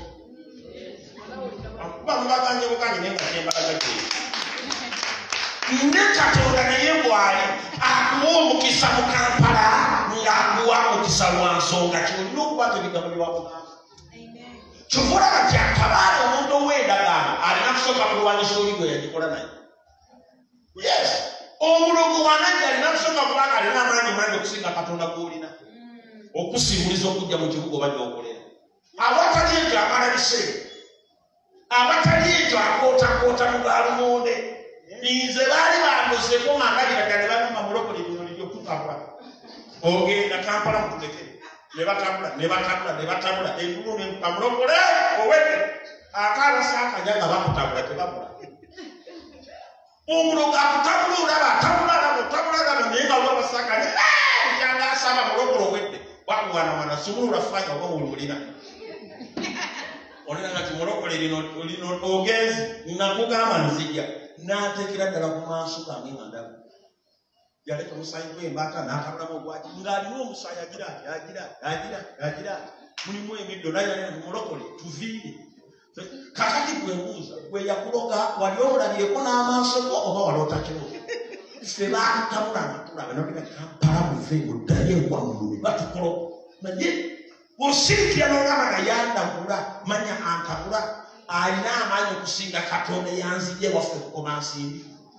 bamubaganye buganye naye nga nembalaga kyeri ne Katonda naye bw'ali akuwa omukisa mu Kampala ng'akuwa omukisa lwa nsonga kyolina okuba tebigabulirwa Buganda kyova olaba nti akabaala omuntu ow'endagaano alina kusooka kulwanyisa oli gwe yagikola naye yes omulogo wanajja alina kusooka kubanga alina amaanyi mangi okusinga Katonda gw'olina okusimbuliza okujja mu kibuga oba gyokolera abatali ekyo amala biseera abatali ekyo akootakoota mu gaalumonde nze baali bandoseko nga ndabiraga ne banuma mulokole ebinoni byokutambula ogenda Kampala mututekere nebatambula engulu nemulokole owedde akaabasakanya nga bakutambula tebabula omulogo akutambula olaba atambula naye nga olwabasakanya yanga asaba mulokole owedde wakuwanawana sumulula fanya oba wululira mulokole lino ogenzi nakugamba nzija n'ateekera ddala ku maaso gange nga ndaba yaleka omusaayi gw'embaata n'atabulamu ogwaki ng'alina omusaayi agira mulimu emiddo naye mulokole tuviire kakati gwebuuza gwe yakuloga wali olabyeko n'amaaso go oba wali otakiroga ffe baatutabula kampala buve oddayo ewammulu batukulo naye bw'osirikira n'olaba nga yandagula manya antabula alina amaanyi okusinga katonda yanzije waffe kukoba nsimbi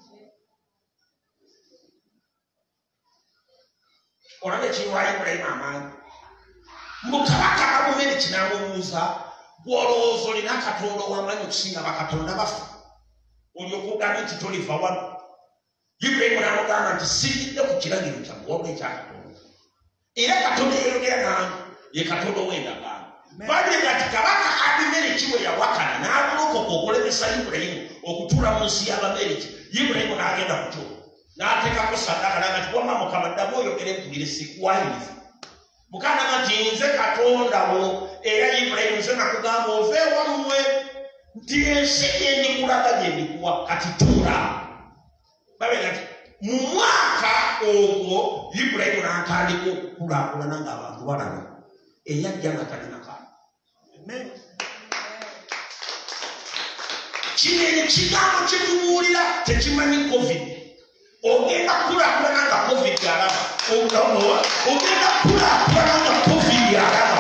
olaba ekiwayo Ibulayimu amaanyi mukabaka abumere kinamubuuza bw'olowooza olina katonda ow'amaanyi okusinga bakatonda baffe olyoka ogambye nti toliva wano Ibulayimu n'amugamba nti sijjidde ku kiragiro kyammwe wabula ekyakatonda era katonda yeyogera nange ye katonda ow'endagaano bagenda nti kabaka Abimereki bwe yawakana n'agolokoka okulemesa Ibulayimu okutuula mu nsi y'Abamereki Ibulayimu n'agenda kutyo n'ateekako saddaaka naga nti wamma Mukama ddamu oyogere mpulire sikuwayiriza Mukama nti nze katonda wo era Ibulayimu nze nakugamba ove wammwe nti ensi gyendikulaga gyendikuwa kati tuula babega nti mu mwaka ogwo Ibulayimu n'atandika okukulaakulana ng'abantu balaba eyajja nga talina kaana kino ekigambo kyetubuulira tekimanyi covid ogenda kulaakulana nga covid alaba ogenda kulaakulana nga covid alaba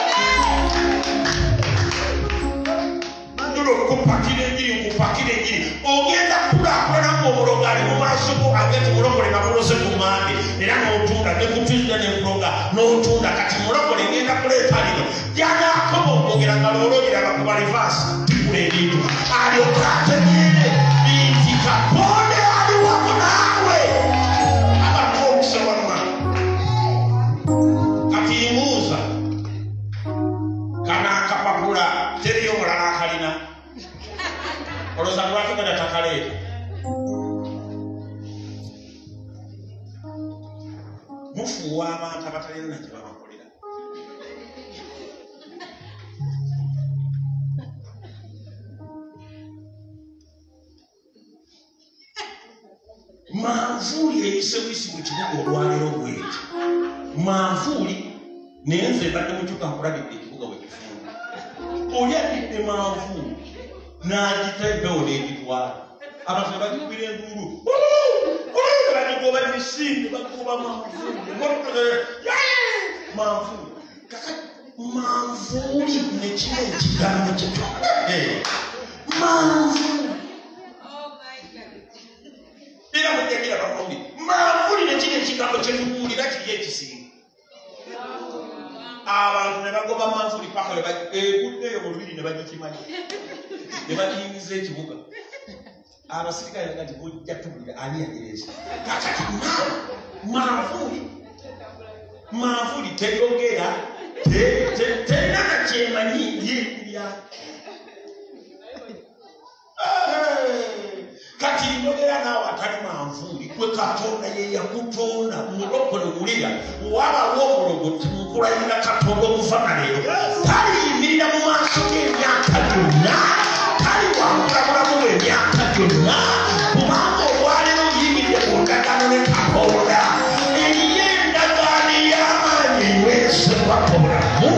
kupakira enjiri ogenda kulaakulana ng'omuloga ali mu maaso go agenti mulokole nga mulose ku mande era n'otunda ne ku Tuesday n'enkuloga n'otunda kati mulokole ngenda kuleeta lino gyanaakoma okwogera nga loologera bakuba rivaasi tikula ebintu alyoka ategeere nti katonda ali wamu naawe abantu okusobanwa kati mbuuza kana akapapula teriyo mulala akalina olowooza lwaki genda takaleeta mufuuwa abantu abatalina nakye babakolera manvuuli eyise buyisi mu kibuga olwaleero bweti manvuuli naye nze badde mukyuka nkulabidde ekibuga bwe kifunda oli adidde manvuuli n'agita empewo n'egitwala abantu ne bagikubira enduulu bagigoba emisinde bakuba manvuuli kakati manvuuli nekino ekigambo kyetu manvuuli era mujagira bamundi manvuuli nekino ekigambo kyetubuulira kiri ekisinga abantu ne bagoba manvuuli paka eguddeyo mu lubiri ne bagikimanyi ne bagiyingiza ekibuga abasirikale naga nti bujja tubulira ani yagereza kakati manvuuli teyogera terina nakyemanyi yekulya kati njogera naawe atali manvuuli kwe katonda ye yakutonda mulokole wulira wabawo omulogoti mukulayira katonda okuva na leero taliyimirira mu maaso g'emyaka gyonna taliwangulabulamu lw'emyaka gyonna kubanga olwaleero yimirire mu ndagaano ne katonda eriyo endagaano ey'amaanyi enyweresebwa obulamu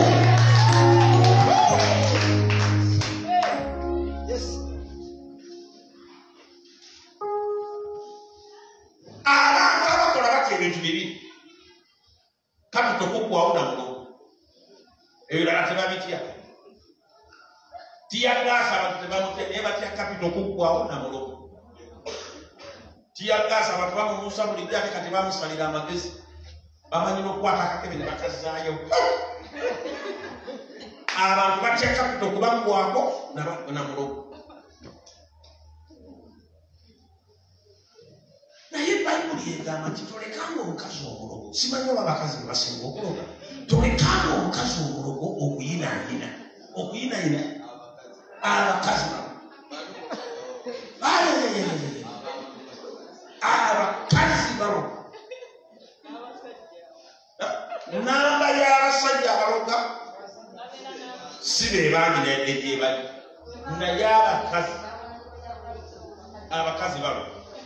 abantu abakola batya ebintu bibiri kapito kuggwawo na mulogo ebirala tebabitya tiyagaasa abantu tebamutya naye batya kapito kuggwawo na mulogo tiyagaasa abantu bamumuusa bulijjo ate kati bamusalira amagezi bamanyi n'okukwata akakebe ne bakazaayo abantu batya kapito kubaggwako na mulogo naye bayibuli egamba nti tolekanga omukazi omulogo simanyi oba abakazi be basinga okuloga tolekanga omukazi omulogo okuyinaayina abakazi abakazi balo namba y'abasajja abaloga si be bangi n'egyebali naye abakazi balo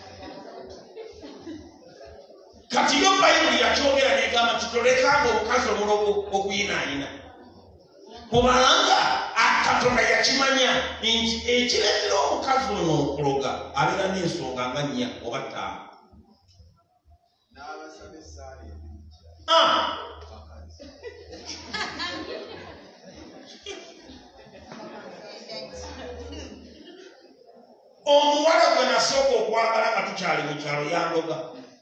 kati yo bayibuli yakyogera negamba kitolekanga obukazi omulogo okuyinaayina kubanga Katonda yakimanya nti ekireetera omukazi ono okuloga abeera n'ensonga nga 4 oba 5. Omuwala gwe nasooka okwagala nga tukyali mu kyalo yandoga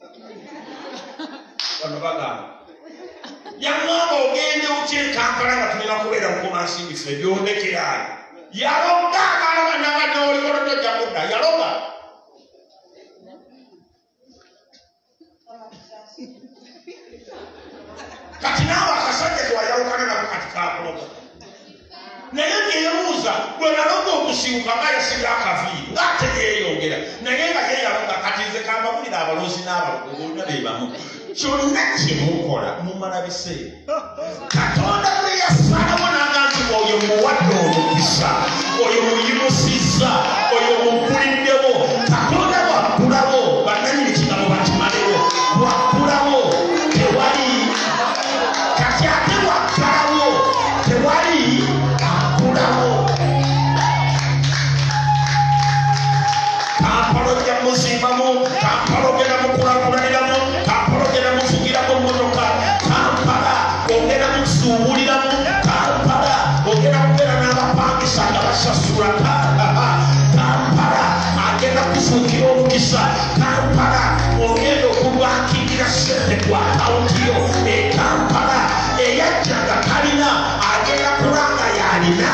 bano bagamba yaŋŋamba ogende otya e Kampala nga tulina kubeera mukomansimbi ffe byondekerayo yaloga abalaba n'abanooliwolotojja kudda yaloga kati naawe akasajja tewayawukana nako kati kakuloga naye ngeebuuza bwe naloga okusibuka nga yasibya akaviiri ng'ate yeeyongera naye nga yeeyaloga kati nze kambabulira abalozi n'abalogo bonna be bamu kyonna kyemukola mumala biseera Katonda bwe yasalawo n'agamba oyo muwadde omukisa oyo muyimusizza oyo muguliddemo Katonda bwaggulawo bannanyini kigabo bakimalewo bwaggulawo tewali kati ate bwaggalawo tewali aggulawo Kampala ojja muzimbamu Kampala ogenda mukulakulaniramu Kampala ogenda mufugiramu mmotoka Kampala ogenda musuubuliramu Kampala ogenda kubeera n'abapangisa nga basasula Kampala agenda kufuukira omukisa Kampala ogenda okubankingira ssente ku akawuntiyo Kampala eyajja nga talina agenda kuba nga yalina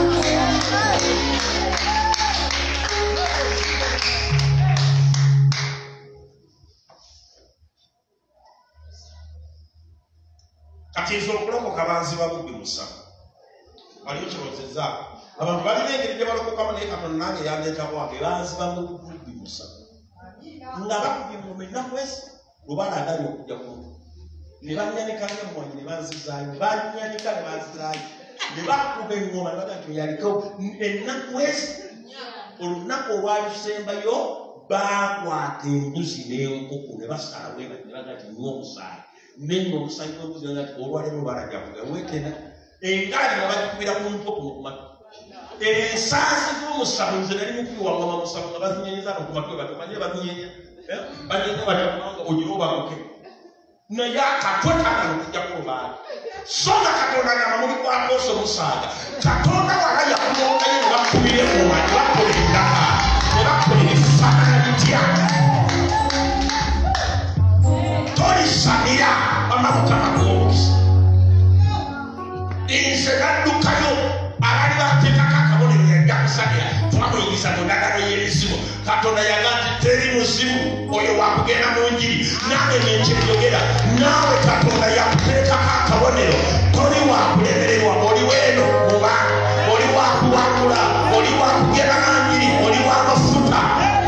kati nze okulokoka banziba bubbi musango waliyo kirozeza abantu balina engeri gye balokokamu naye Katonda nange yandeetako wange banziba mu bubbi musango nga bakubye ngoma ennaku ezi lubala aganya okujja kuntu ne banyanika nemmwanyi ne banzizaayo banyanika ne banzizaayo ne bakuba engoma ne bagaa toyaliko ennaku ezi olunaku olwalusembayo bakwata embuzi n'enkoko ne basalawo eba ne bagaa ti nywa omusaayi nengo omusaayi gw'embuzi nga ti olwaleero lwalajavuga weetena engaali nga bagikubira ku ntwe kuno ku matu ensansi z'omusabu nze nali mukubi wangoma musabu nga bazinyenyeza no ku matwe batomanye bazinyenya banyenya batakubanga ogira obamuke naye akatwetagala okujja kulobaala so nga Katonda gamba muli kwakoosa omusaaga Katonda wala yakulongayo ne bakubira engoma ne bakola endaka ne bakola ebifaanana bitya tolisamira amafuta mag'omukisa nze naddukayo abaali bateekako akabonero yajja kusalira twamuyingiza mu ndagano y'ebizibu Katonda yaga nti teri muzibu oyo wakugenda mu njiri nange nenkyeyogera naawe Katonda yakuteekako akabonero toli wakulemererwa oli weeno muba oli wakuwangula oli wakugenda na njiri oli wamafuta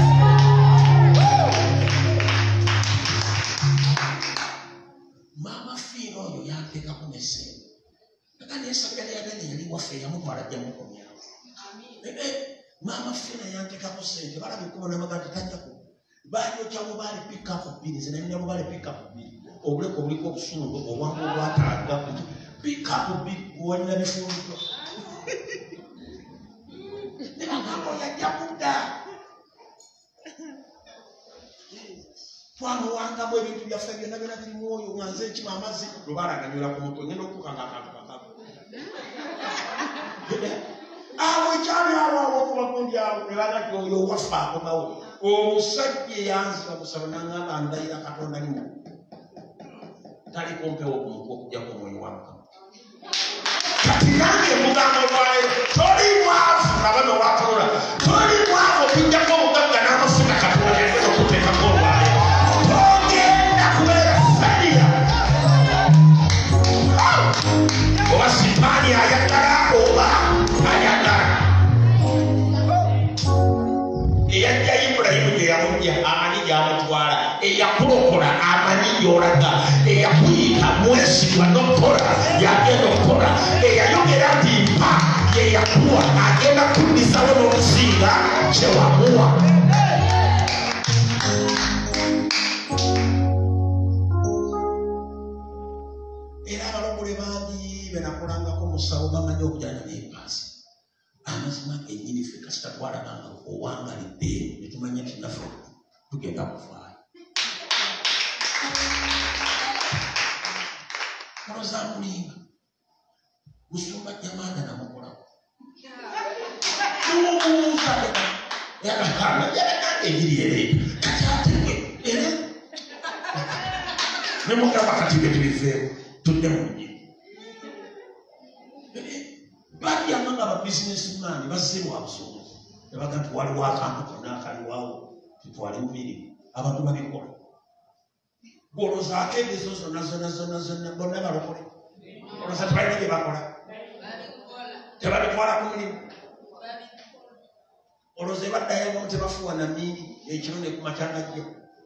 maama fiina oyo yanteekako n'esente nesagala yagane yali waffe yamutwala ajja mukomyawo maama fiina yanteekako sente balaba ekubona bagati tajjaku baanyokyamu baali pikapu 2 nze nalinamu baali pikapu 2 obuleko obuliko obusungu obwangu obwatalaga pikapu 2 walina bifundikwa ne bagamba yajja kudda twamuwangamu ebintu byaffe byonna byonna biri mwoyo nga nze nkima amazzi lubaala aganyola ku mutwe ngenda okutuuka nga akantu kakago awo ekyali awo okubagundi awo nebaga ti oyo waffe akomawo omusajja eyanziba musaba nangamba ndayira Katonda limu taliko mpewo ku mutwe okujjako omwoyo wa Mukama kati nange mugamba olwaleero toli mwavu nabano watolola toli mwavu okujjako omugagga n'amafuta Katonda yagenda okuteekako olwaleero togenda kubeera failure oba sipaani ayagala oba ayagala eyajja Ibulayimu gye yamujja amanyi gy'amutwala eyakulokola amanyi gy'olaga eyakuyita mwesigwa n'okukola yagenda okukola eyayogera nti mpa gye yakuwa agenda kuddisawo n'okusinga kye wamuwa. Era abalokole bangi benakolangako musawo bamanyi okujanja n'empaasi. Amazima ennyini ffe kasita twalabanga owangalidde ne tumanya kinaffe tugenda kufaayo. Koloza kulinga musumba jamanda namukolako nemugamba katibe tubifeewo tudde munye balyamanga ababizinesimani bazze bwa busobozi nebaga nti waliwo akantu konna akaliwawo tutwale mu mirimu abantu babikola. Gwoloozaako ezo zonna bonna balokole olowooza tebalina bye bakola tebabitwala ku mulimu olowooza baddayo bomu tebafuwa namiini ekiro ne kumakyangajjo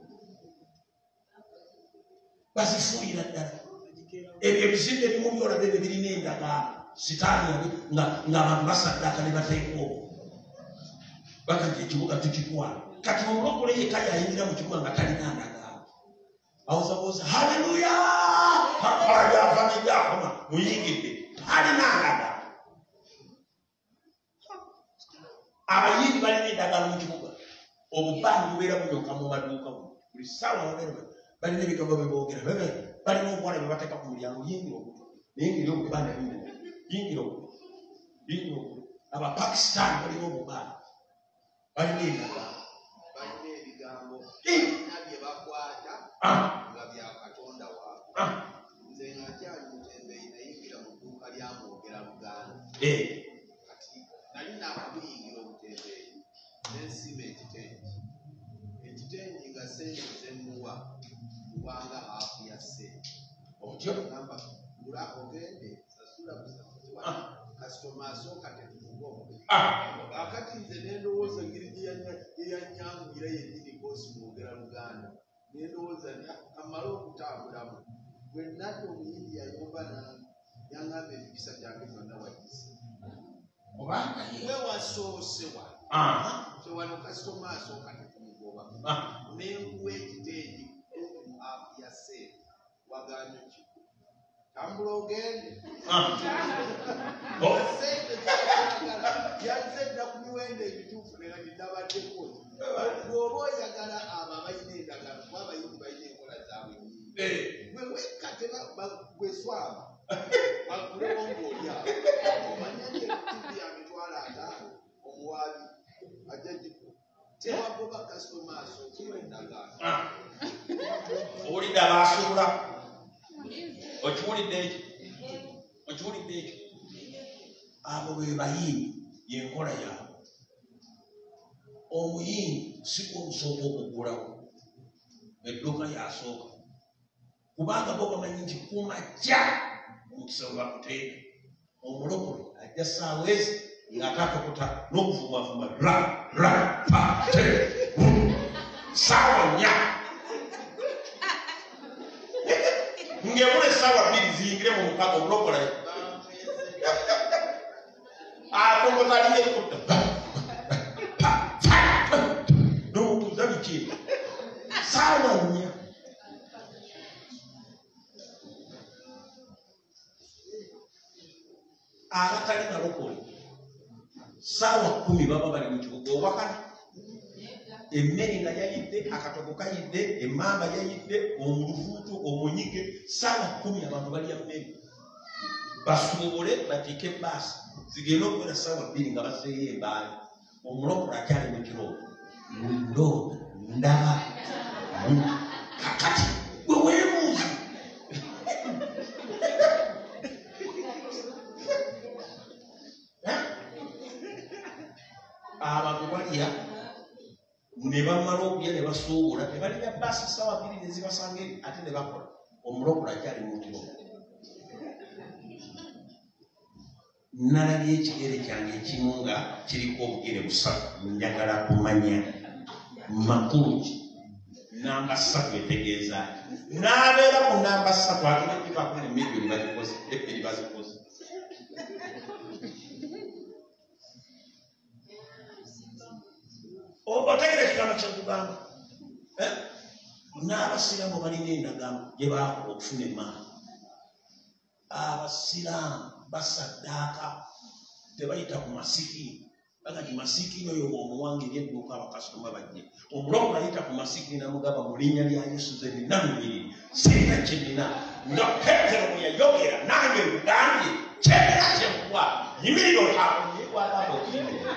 bazifuuyira ddala. Ebyo ebizimbe ebimu byolaba ebyo birina endagaano sitaani ng'abantu basaddaaka ne bateeka obwo baga nti ekibuga tukitwala. Kati omulokole yekka yayingira mu kibuga nga talina ndagaano. Awuzabuuza haleluya akola byava nebyakoma muyingidde alina ndagaano. Abayimbi balina endagaano mu kibuga. Obubangi bubeera bunyoka mu maduuka buli ssaawa babeera balina ebigambo bye boogera balina obuwala bye bateeka ku mulyango yingira obuto nayingira obubanda yingira obuto yingira obuto. Abapakisitaani balina obubaana balina endagaano balina ebigambo bye bakwata nga bya Katonda waabwe. Nze ngakyali mutembeeyi nayingira mu dduuka lya mwogera Luganda. Kati nali naakuyingira obutembeeyi nensima ekitengi nga sente zemuwa kubanga haafu ya ssente otyo gamba gula ogende sasula busasula kasitoma asooka tetuvuga akati nze nendowooza ngeri gyeyanyangugira yennyini boosi mwogera Luganda nendowooza amale okutambulamu bwe nadda omuyindi yayomba nange yaŋŋamba emikisa gyange zonna wagisi obanga we wasoose wano kasitoma asooka tetumugoba nenkuwa ekitengi mu haafu ya ssente waganya ki tambula ogende sente yazedda ku miwendo emituufu nera gitabaddeko bw'oba oyagala abo abalina endagano kuba abayindi balina enkola zaabwe nyingi gwe wekka gweswaba akulewo ng'olyawo omanya nti ebitivi ya mitwalo 5 omuwaabi ajja giko tewagoba kasitoma asookera endagaano. Owulidde abaasuula okiwulidde ekyo abo be bayimbi yenkola yaabwe. Omuyimbi si omusooka okugulawo edduuka yasooka kubanga bo bamanyi nti kumakya omukisa we bakuteeka. Omulokole ajja ssaawa ezi ng'atakukuta n'okuvumavuma pate ssaawa 4 ng'ebula essaawa 2 ziyingire mu mukaga omulokole akongoza aliyekutta n'omutuuza bikiina ssaawa 4. Abatali balokole ssaawa 10 baba bali mu kibuga owakati emmere nga yayidde akatogo kayidde emmamba yayidde omulufuutu omunyige ssaawa 10 abantu balya mmere basuubule batiike ebbaasi zigenda okubeera ssaawa 2 nga bazeeyo embaali. Omulokole akyali mu kirooto ndooda ndaba kakati gwe weebuuzi abantu balya ne bamala okulya ne basuubula ne balira bbaasi ssaawa 2 ne zibasanga eri ate ne bakola. Omulokole akyali mu kirooto. Nalabye ekigere kyange ekimu nga kiriko obugere 3 njagala kumanya makulu ki. Namba 3 etegeeza n'abeera ku namba 3 agenda kuba ku miliyoni bazikoze ebbiri bazikoze otegera ekigambo kyekugamba n'abasiraamu balina endagaano gye baakola okufuna emaani. Abasiraamu basaddaaka tebayita ku masikini bagati masikini oyo omuwangeri edduuka abakasitoma bajje omulokole ayita ku masikini namugamba mu linnya lya Yesu ze nina mubiri sirina kye nina nga Petero bwe yayogera nange ngambye kyera kyenkuwa yimirira otakunyegwalabo okirimirira.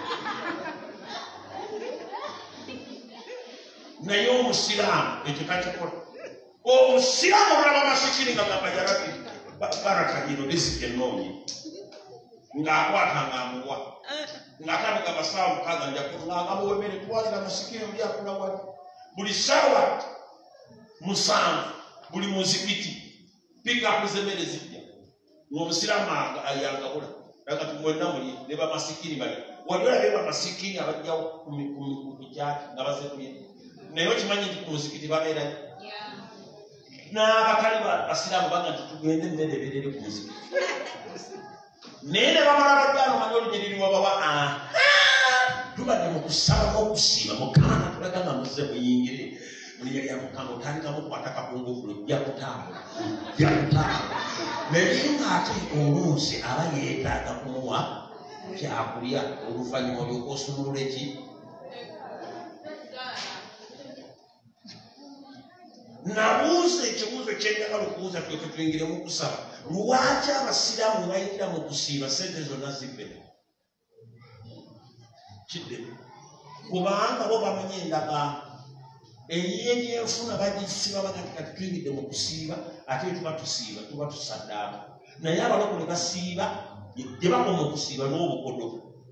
Naye omusiraamu ekyo kakikola. Omusiraamu olaba masikini nga gamba yarabi baraka gino disiki ennoomi ng'akwata ng'amuwa ng'atandika amasaawa mukaaga ng'agamuwemere twalira masikini oli akula wali buli ssaawa 7 buli muzikiti pikapu z'emmere zijja ng'omusiraamu yagabula aga tumwena muli ne bamasikini bali wali olabe bamasikini abajjawo ku kyaki nga bazetuye naye okimanyi nti ku muzikiti babeerayo n'abatali basiraamu baga nti tugende emmere ebeerere ku muzikiti naye ne bamala bajjano manyi olunyiriri wabawa tubadde mu kusaba n'okusiiba mukama natulaga nga muze muyingire mulinya lya mukama otandika mukwata kakungufulo jja kutambula naye ng'ate oluusi aba yeetaaga kumuwa kyakulya oluvannyuma olyoka osumulula eki nabuuza ekibuuzo kyenjagala okubuuza tweke tuyingire mu kusaba lwaki abasiraamu bayitira mu kusiiba sente zonna zibbere kiddemu kubanga bo bamanye endagaano ey'ebyenfuna bagisiba bagati kati tuyingidde mu kusiiba ate tuba tusiiba tuba tusaddaaka naye abalokole basiiba gye bakoma okusiiba n'obukodo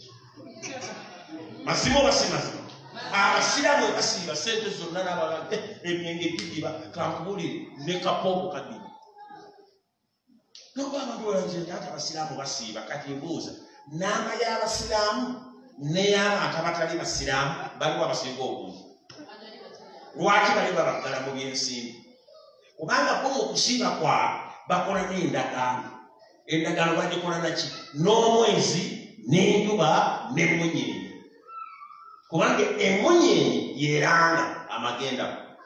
mazima oba si mazima abasiraamu basiiba sente zonna n'abaga emyenge gidiba kankubulire ne kapoopo kadiba nokuba abantu olanze nti ate abasiraamu basiiba kati mbuuza n'ama y'abasiraamu n'ey'abantu abatali basiraamu baliwo abasinga obungi lwaki bali babaggala mu byensimbi kubanga bo mu kusiiba kwabwe bakola n'endagaano endagaano bagikola naki n'omwezi n'enjuba n'emmunyeenye kubanga emmunyeenye yeranga amagenda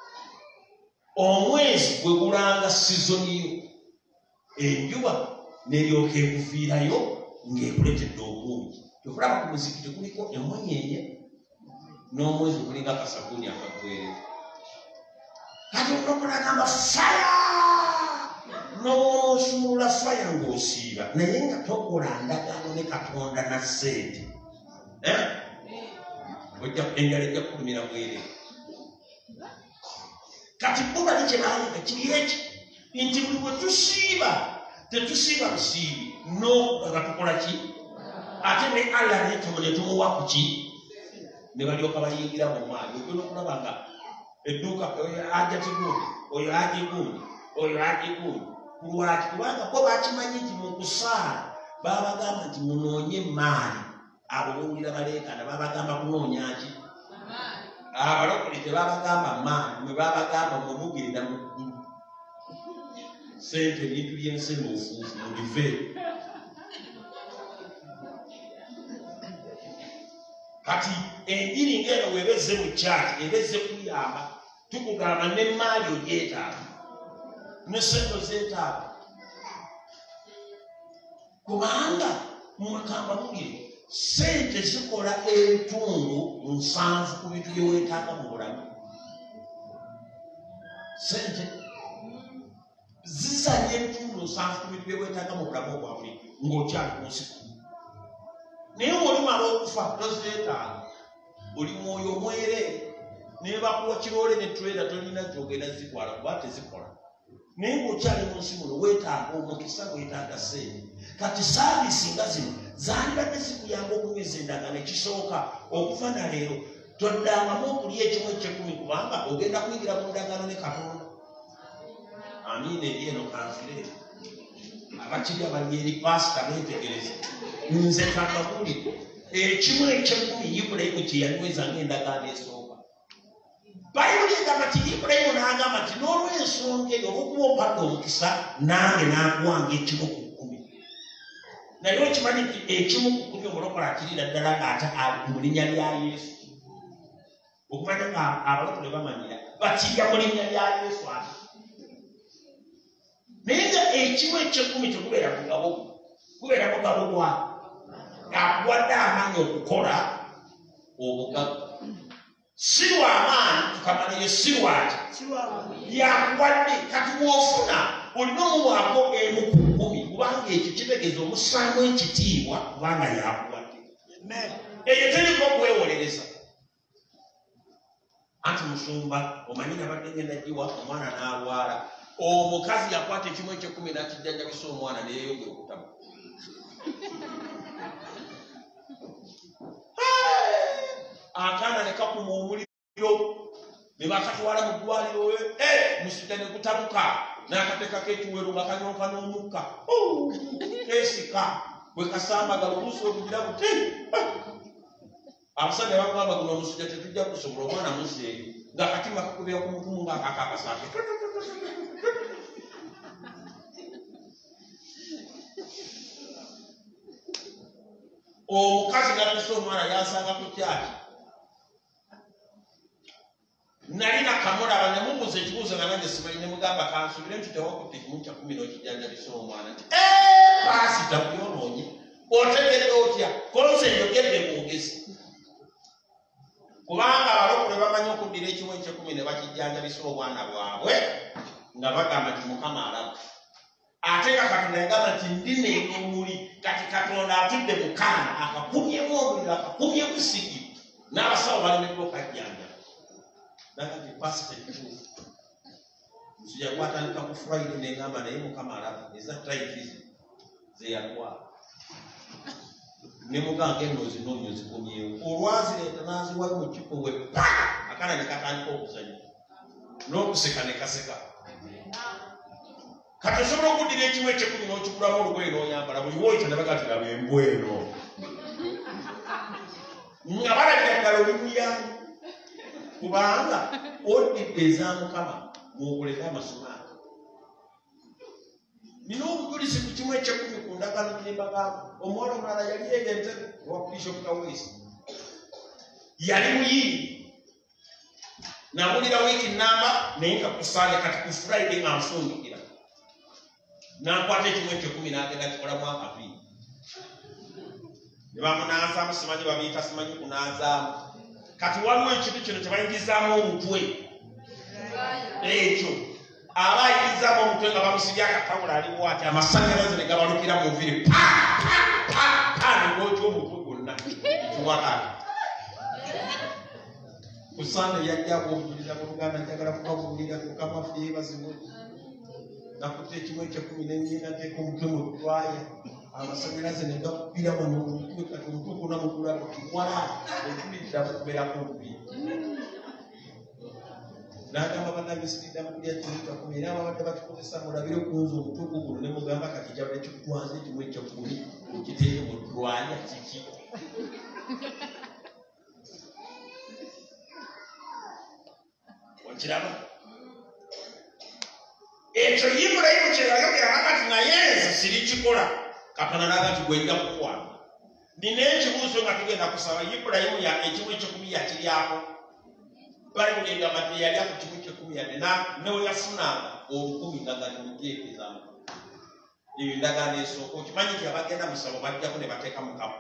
omwezi gwe gulanga sizoniyo enjuba neryoka ekuviirayo ng'ekuletedde obulungi tekulaba ku muzikiti kuliko emmunyeenye n'omwezi gulinga akasabuni akagwere kati omulokola agamba faya n'osumulula faya ng'osiiba naye nga tokola ndagaano ne katonda na ssente enjala ejja kukulumira bwere kati bo bali kye bayiga kiri eki nti buli bwe tusiiba tetusiiba busiibi no nga tukola ki ate ne Allah ne tumuwa ku ki ne balyoka bayingira mu maali ogenda okulaba nga edduuka oyo ajja tigundi oyo ajja gundi oyo ajja gundi kulwaki kubanga bo bakimanyi nti mu kusaala babagamba nti munoonye maali abo bowulira baleekana babagamba kunoonya ki abalokole tebabagamba maali mwe babagamba mumugirira mu ggulu sente ebintu by'ensi n'ofuufu mubive kati enjiri ngeno webezze mu kyaki ebezze kuyamba tukugamba n'emaali ogyetaaga ne sente ozeetaaga kubanga mumagamba mugire sente zikola ebitundu 7 ku bintu byeweetaaga mu bulamu sente zisanya ebitundu 7 ku bintu byeweetaaga mu bulamu obwa buli ng'okyali ku nsi naye ng'olimala okufa tozeetaaga oli mwoyo omwere naye bakuwa kiroole ne twera tolina gyogenda zitwala kuba tezikola naye ng'okyali mu nsi muno weetaaga omukisa weetaaga sente kati saavisi nga zino zandibadde zikuyamba okunyweza endagaano ekisooka okuva na leero toddangamu okulya ekimu ekyekumi kubanga ogenda kuyingira mu ndagaano ne katonda amiina eri eno kanfire abakirya bali eri pasita beetegereze nze kambabulire ekimu ekyekumi Ibulayimu kye yanyweza ng'endagaano esooka bayibuli egamba nti Ibulayimu n'agamba nti n'olw'ensonga eyo olw'okuba ompadde omukisa nange n'akuwanga ekimu ku kkumi naye okimanyi nti ekimu ku kkumi omulokole akirira ddala ng'ate ali mu linnya lya Yesu okumanya nga abalokole bamanyira bakirya mu linnya lya Yesu ati naye nga ekimu eky'ekkumi kyekubeera mugabo gubeera mugabo gwa akuwadde amaanyi okukola obugagga si lw'amaanyi tukamalayo si lwaki yakuwadde kati w'ofuna olina omuwaako emu ku kkumi kubanga ekyo kitegeeza omussaamu ekitiibwa kubanga yakuwadde eyo teriko kwewolereza anti musumba omanyi nabadde ngenda giwa omwana n'alwala omukazi yakwata ekimu eky'ekkumi n'akijjanjabisa omwana neyeyongera okutama akaana ne kakuma omuliro ne bakatwala mu ddwaliro musujja ne gutabuka n'akateekako ekiwero nga kanyonka n'omukka kesika bwe kasambagala oluusi obugira buti abasajja bagamba guno omusujja tetujja kusobola omwana muzeeyo ng'akatima kakubira ku mukumu ng'akakakasaake omukazi natuse omwana yasanga ku kyaki nali nakamulaba nemubuuza ekibuuzo nga nange simanyi nemugamba kansubire nti tewakutte ekimu kya 10 n'okijjanjabisa omwana nti paasita byonoonye otegerera otya konse njogedde mwogezi kubanga abalokole bamanyi okuddira ekimu eky'ekkumi ne bakijjanjabisa obwana bwabwe nga bagamba nti mukama alaba ate nga katonda yagamba nti ndi neegomuli kati katonda atudde mukaana akakumyemu omuliro akakumyemu sigi n'abasawo balemeddwa okajjanja naga nti pasita ekituufu musujja gwatandika ku Friday neŋŋamba naye mukama alaba eza tayifizi zeyatwala ne muganga eno zinoonyo zikomyewo olwazireeta n'aziwayo mu kipo we akaana ne katandika okuzanya n'okuseka ne kaseka kati osobola okuddira ekimu eky'ekkumi n'okigulamu olugoye n'oyambala buli woyita ne bagaa tiraba embwa eno nga balabira ddala oli muyanyi kubanga oddidde eza mukama mwokoleko amasumaati nina obujulizi ku kimu eky'ekkumi ku ndagaano gyembagamba omuwala omulala yali yegenze owa Bishop Kaweesi yali muyindi nawulira wiiki namba naye nga kusaale kati ku Friday nga nfundikira n'akwata ekimu eky'ekkumi n'agenda kikolamu akaviiri ne bamunaazamu simanyi babiyita simanyi kunaazaamu kati waliwo ekintu kino tebayingizaamu omutwe ekyo aba ayingizaamu omutwe nga bamusibye akatawula aliwo ati amasanyalaze ne gabalukira mu nviri negwokya omutwe gwonna ekiwalaati ku Sande yajjako obujuliza mu Luganda njagala kubabuulira kukamafu yeebazibwe nakutte ekimu eky'ekkumi n'ennyina nteeka omutwe mu lutwaya amasanyalaze ne gakubira wano omutwe kati omutwe gwonna mugulaba kiwalaati ekubirira kubeerako obubi n'agamba bannange siriddamu kulya kimu kya 10 era ababadde bakikozesa mulabire kunza omutwe guno ne mugamba kati jabule kikutwaza ekimu eky'ekkumi okiteeke mu lutwaya kiki okiraba ekyo Ibulayimu kye yayogera kati naye nze sirikikola Katonda n'aga nti gwe nja kukuwana nina ekibuuzo nga tugenda kusaba Ibulayimu ekimu eky'ekkumi yakiryako Bayibuli egamba nti yalya ku kimu eky'ekkumi yadde newe yafunanga olukumi nga gati muteekezamu eyo endagaano esooka okimanyi nti abagenda musabo bajjako ne bateeka mu kapo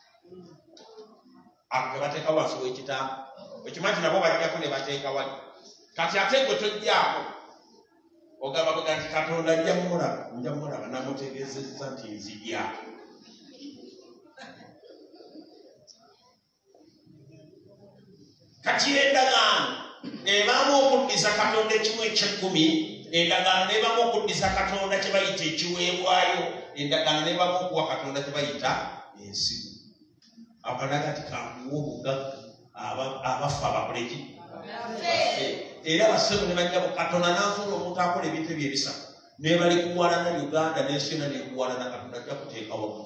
ako ke bateeka wansi w'ekitamba okimanyi nti nabo bajjako ne bateeka wali kati ate gwe tojjako ogamba bwega nti Katonda nja mulaba namutegeezezza nti nzijja kati endagaano ebaamu okuddiza Katonda ekimu eky'ekkumi endagaano nebaamu okuddiza Katonda kye bayita ekiweebwayo endagaano nebaamu okuwa Katonda kye bayita ensigo abalaga ti kanguwa obugagga abafa abakoleki era basebo ne bajja Katonda n'azuula omuntu akola ebintu ebyo ebisatu ne balikuwalana Uganda n'ensi yonna nekuwalana Katonda ajja kuteeka wamu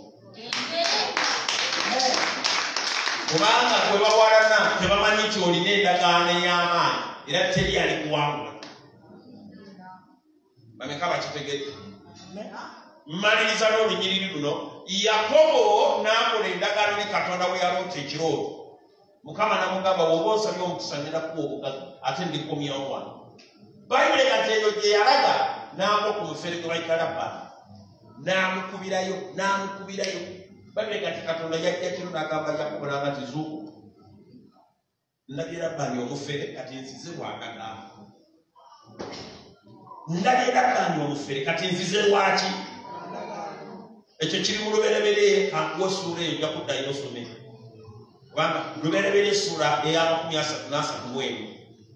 kubanga gwe bawalana tebamanyi nti olina endagaano ey'amaanyi era teri alikuwangula bameka bakitegedde mmaliriza n'olunyiriri luno Yakobo n'akola endagaano ne Katonda we yaloota ekirooto Mukama namugamba woba osabye omukusanira kuwa obugazi ate ndikomyawo wano. Bayibuli kati eyo gye yalaga n'agwa ku mufere gwe bayita Labbaani n'amukubirayo. Bayibuli kati Katonda yajja kiro n'agamba Yakobo nti zuukuka ndabye Labbaani omufere kati nzize lwakagamba. Ndabye Labbaani omufere kati nzize lwaki? Ekyo kiri mu lubereberye kankuwa essuula eyo ojja kuddayo osome. Kubanga lubereberye essuula eya 33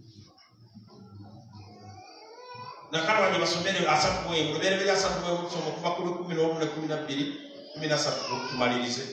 nakano wange basomere 30 lubereberye 30 kusoma okuva ku 11 ne 12 13 tumalirize.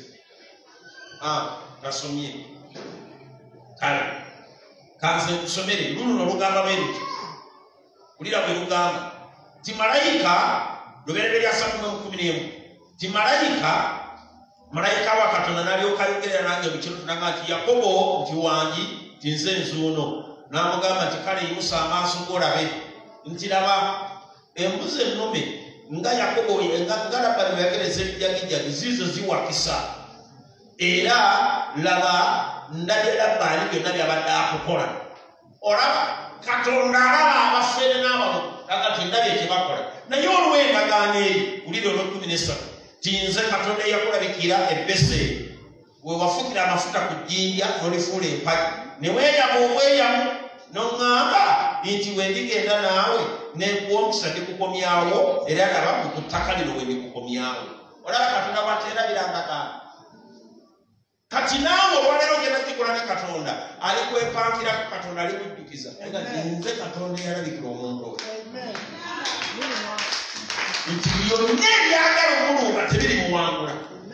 Nasomye kale kanze kusomere luno olugamba bweruti kulira bwe lugamba ti malayika lubereberye 30 ti malayika wa Katonda n'alyoka ayogerera nange mu kiro tunanga nti Yakobo nti wangi ti nze nzuuno. N'amugamba nti kale yimusa amaaso g'olabe nti laba embuzi ennume nga Yakobo nga Labbaani bwe yagereza ebijjagijjagi ziizo ziwakisa era laba ndabye Labbaani byonna byabadde akukola. Olaba Katonda alaba abafere n'abamu agati ndabye kye bakola naye olw'endagaano eri kulira olw'13 tinze Katonda yakulabikira ebbese we wafukira amafuta ku jjinja n'olifuula empagi ne weeyamu obweyamu n'oŋŋamba nti we ndigenda naawe n'enkuwa omukisa ndikukomyawo era laba mu ttaka lino we ndikukomyawo. Olaba Katonda bw'ateerabira ndagaano. Kati naawe olwaleero ogenda kikola ne Katonda alikwepankira ku Katonda alikujjukiza nze Katonda eyalabikira omuntu oyo nti byonna ebyagala omulunga tebiri muwangula.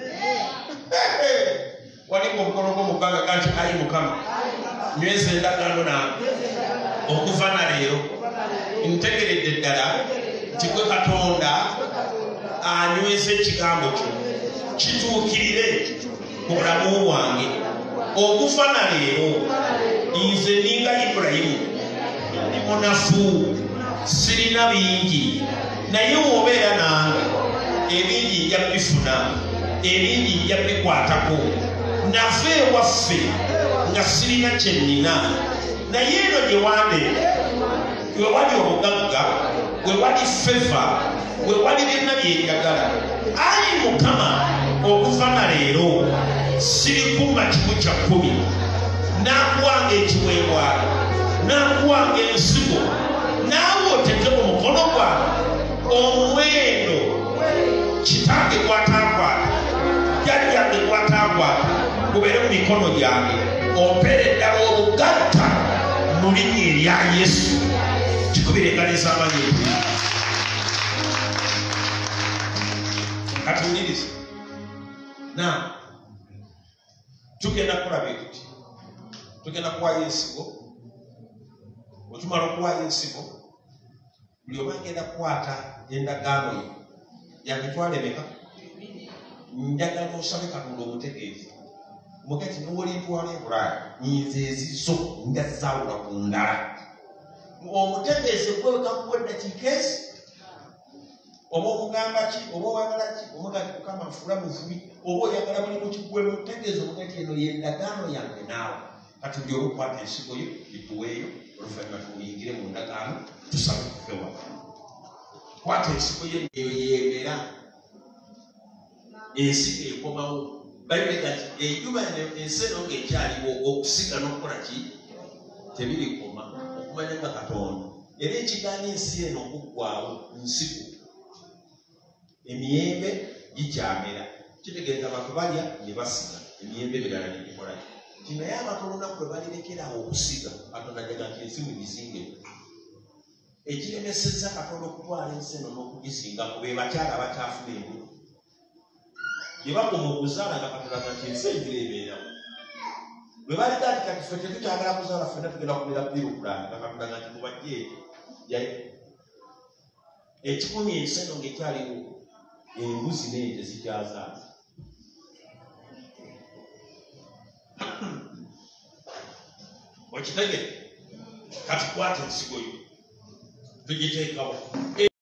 Waliko omukono gw'omubbanga kanti ayi Mukama nyweza endagaano nange okuva na leero ntegeredde ddala nti gwe Katonda anyweza ekigambo kyo kituukirire ku bulamu bwange okuva na leero. Nze ninga Ibulayimu ndi munafu sirina bingi naye wobeera nange ebingi nja bifuna ebingi nja bikwatako. Nava ewaffe nga sirina kye nnina naye eno gye wandeeta we wali obugagga we wali feva we wali byonna byenjagala. Ayi Mukama okuva na leero sirikuma kimu kya 10 n'akuwanga ekiweebwayo n'akuwanga ensigo naawe oteze mu mukono gwange omuwendo kitange gwatakwata jjajjange gwatakwata gubeere mu mikono gyange ompeere ddala obugatta mu linnya erya Yesu. Kikubirenganiza amanyi ebiri katuwulirize. Tugenda kulaba tuti tugenda kuwaayo ensigo. Bwe tumala okuwaayo ensigo buli oba agenda kukwata endagaano ye yamitwala emeka. Njagala osabe Katonda omutegeezi mugati newolintwala ebulaaya nyinza ezizo njazaawula ku ndala. Omutegeezi gwekakuwa eddakiika ezi oba omugamba ki oba oyagala ki omugati Mukama nfuula muvubi oba oyagala mulimu kigwe mutegeezi omugati eno yendagaano yange naawe kati ndi olukwata ensigo yo bituweeyo oluvannyuma tuyingire mu ndagaano tusabe kufewa. Kwata ensigo ye eyo yeemera ensigo ekomawo. Bayibuli kati enjuba ensi eno ng'ekyaliwo okusiga n'okukola ki tebirikoma okumanya nga Katonda era ekigaana ensi eno okuggwaawo nsigo emiyembe gikyamera kitegeeza abantu balya ne basiga emiyembe birala ne bikola nti naye abantu olunaku lwe balirekerawo okusiga Katonda ajaga nti ensi mugizinge. Ekiremesezza Katonda okutwala ensi eno n'okugisinga be bakyala abakyafuna embuto gye bagoma okuzaala nga Katonda nti ensi enjira ebeerawo. Bwe baliga nti kati ffe tetukyagala kuzaala ffenna tugenda kubeera bbiru kulanga nga Katonda nti mubajje ekikumya ensi eno ng'ekyaliwo embuzi n'ente zikyazaala. Okitegere kati kwata ensigo yo tugiteekawo.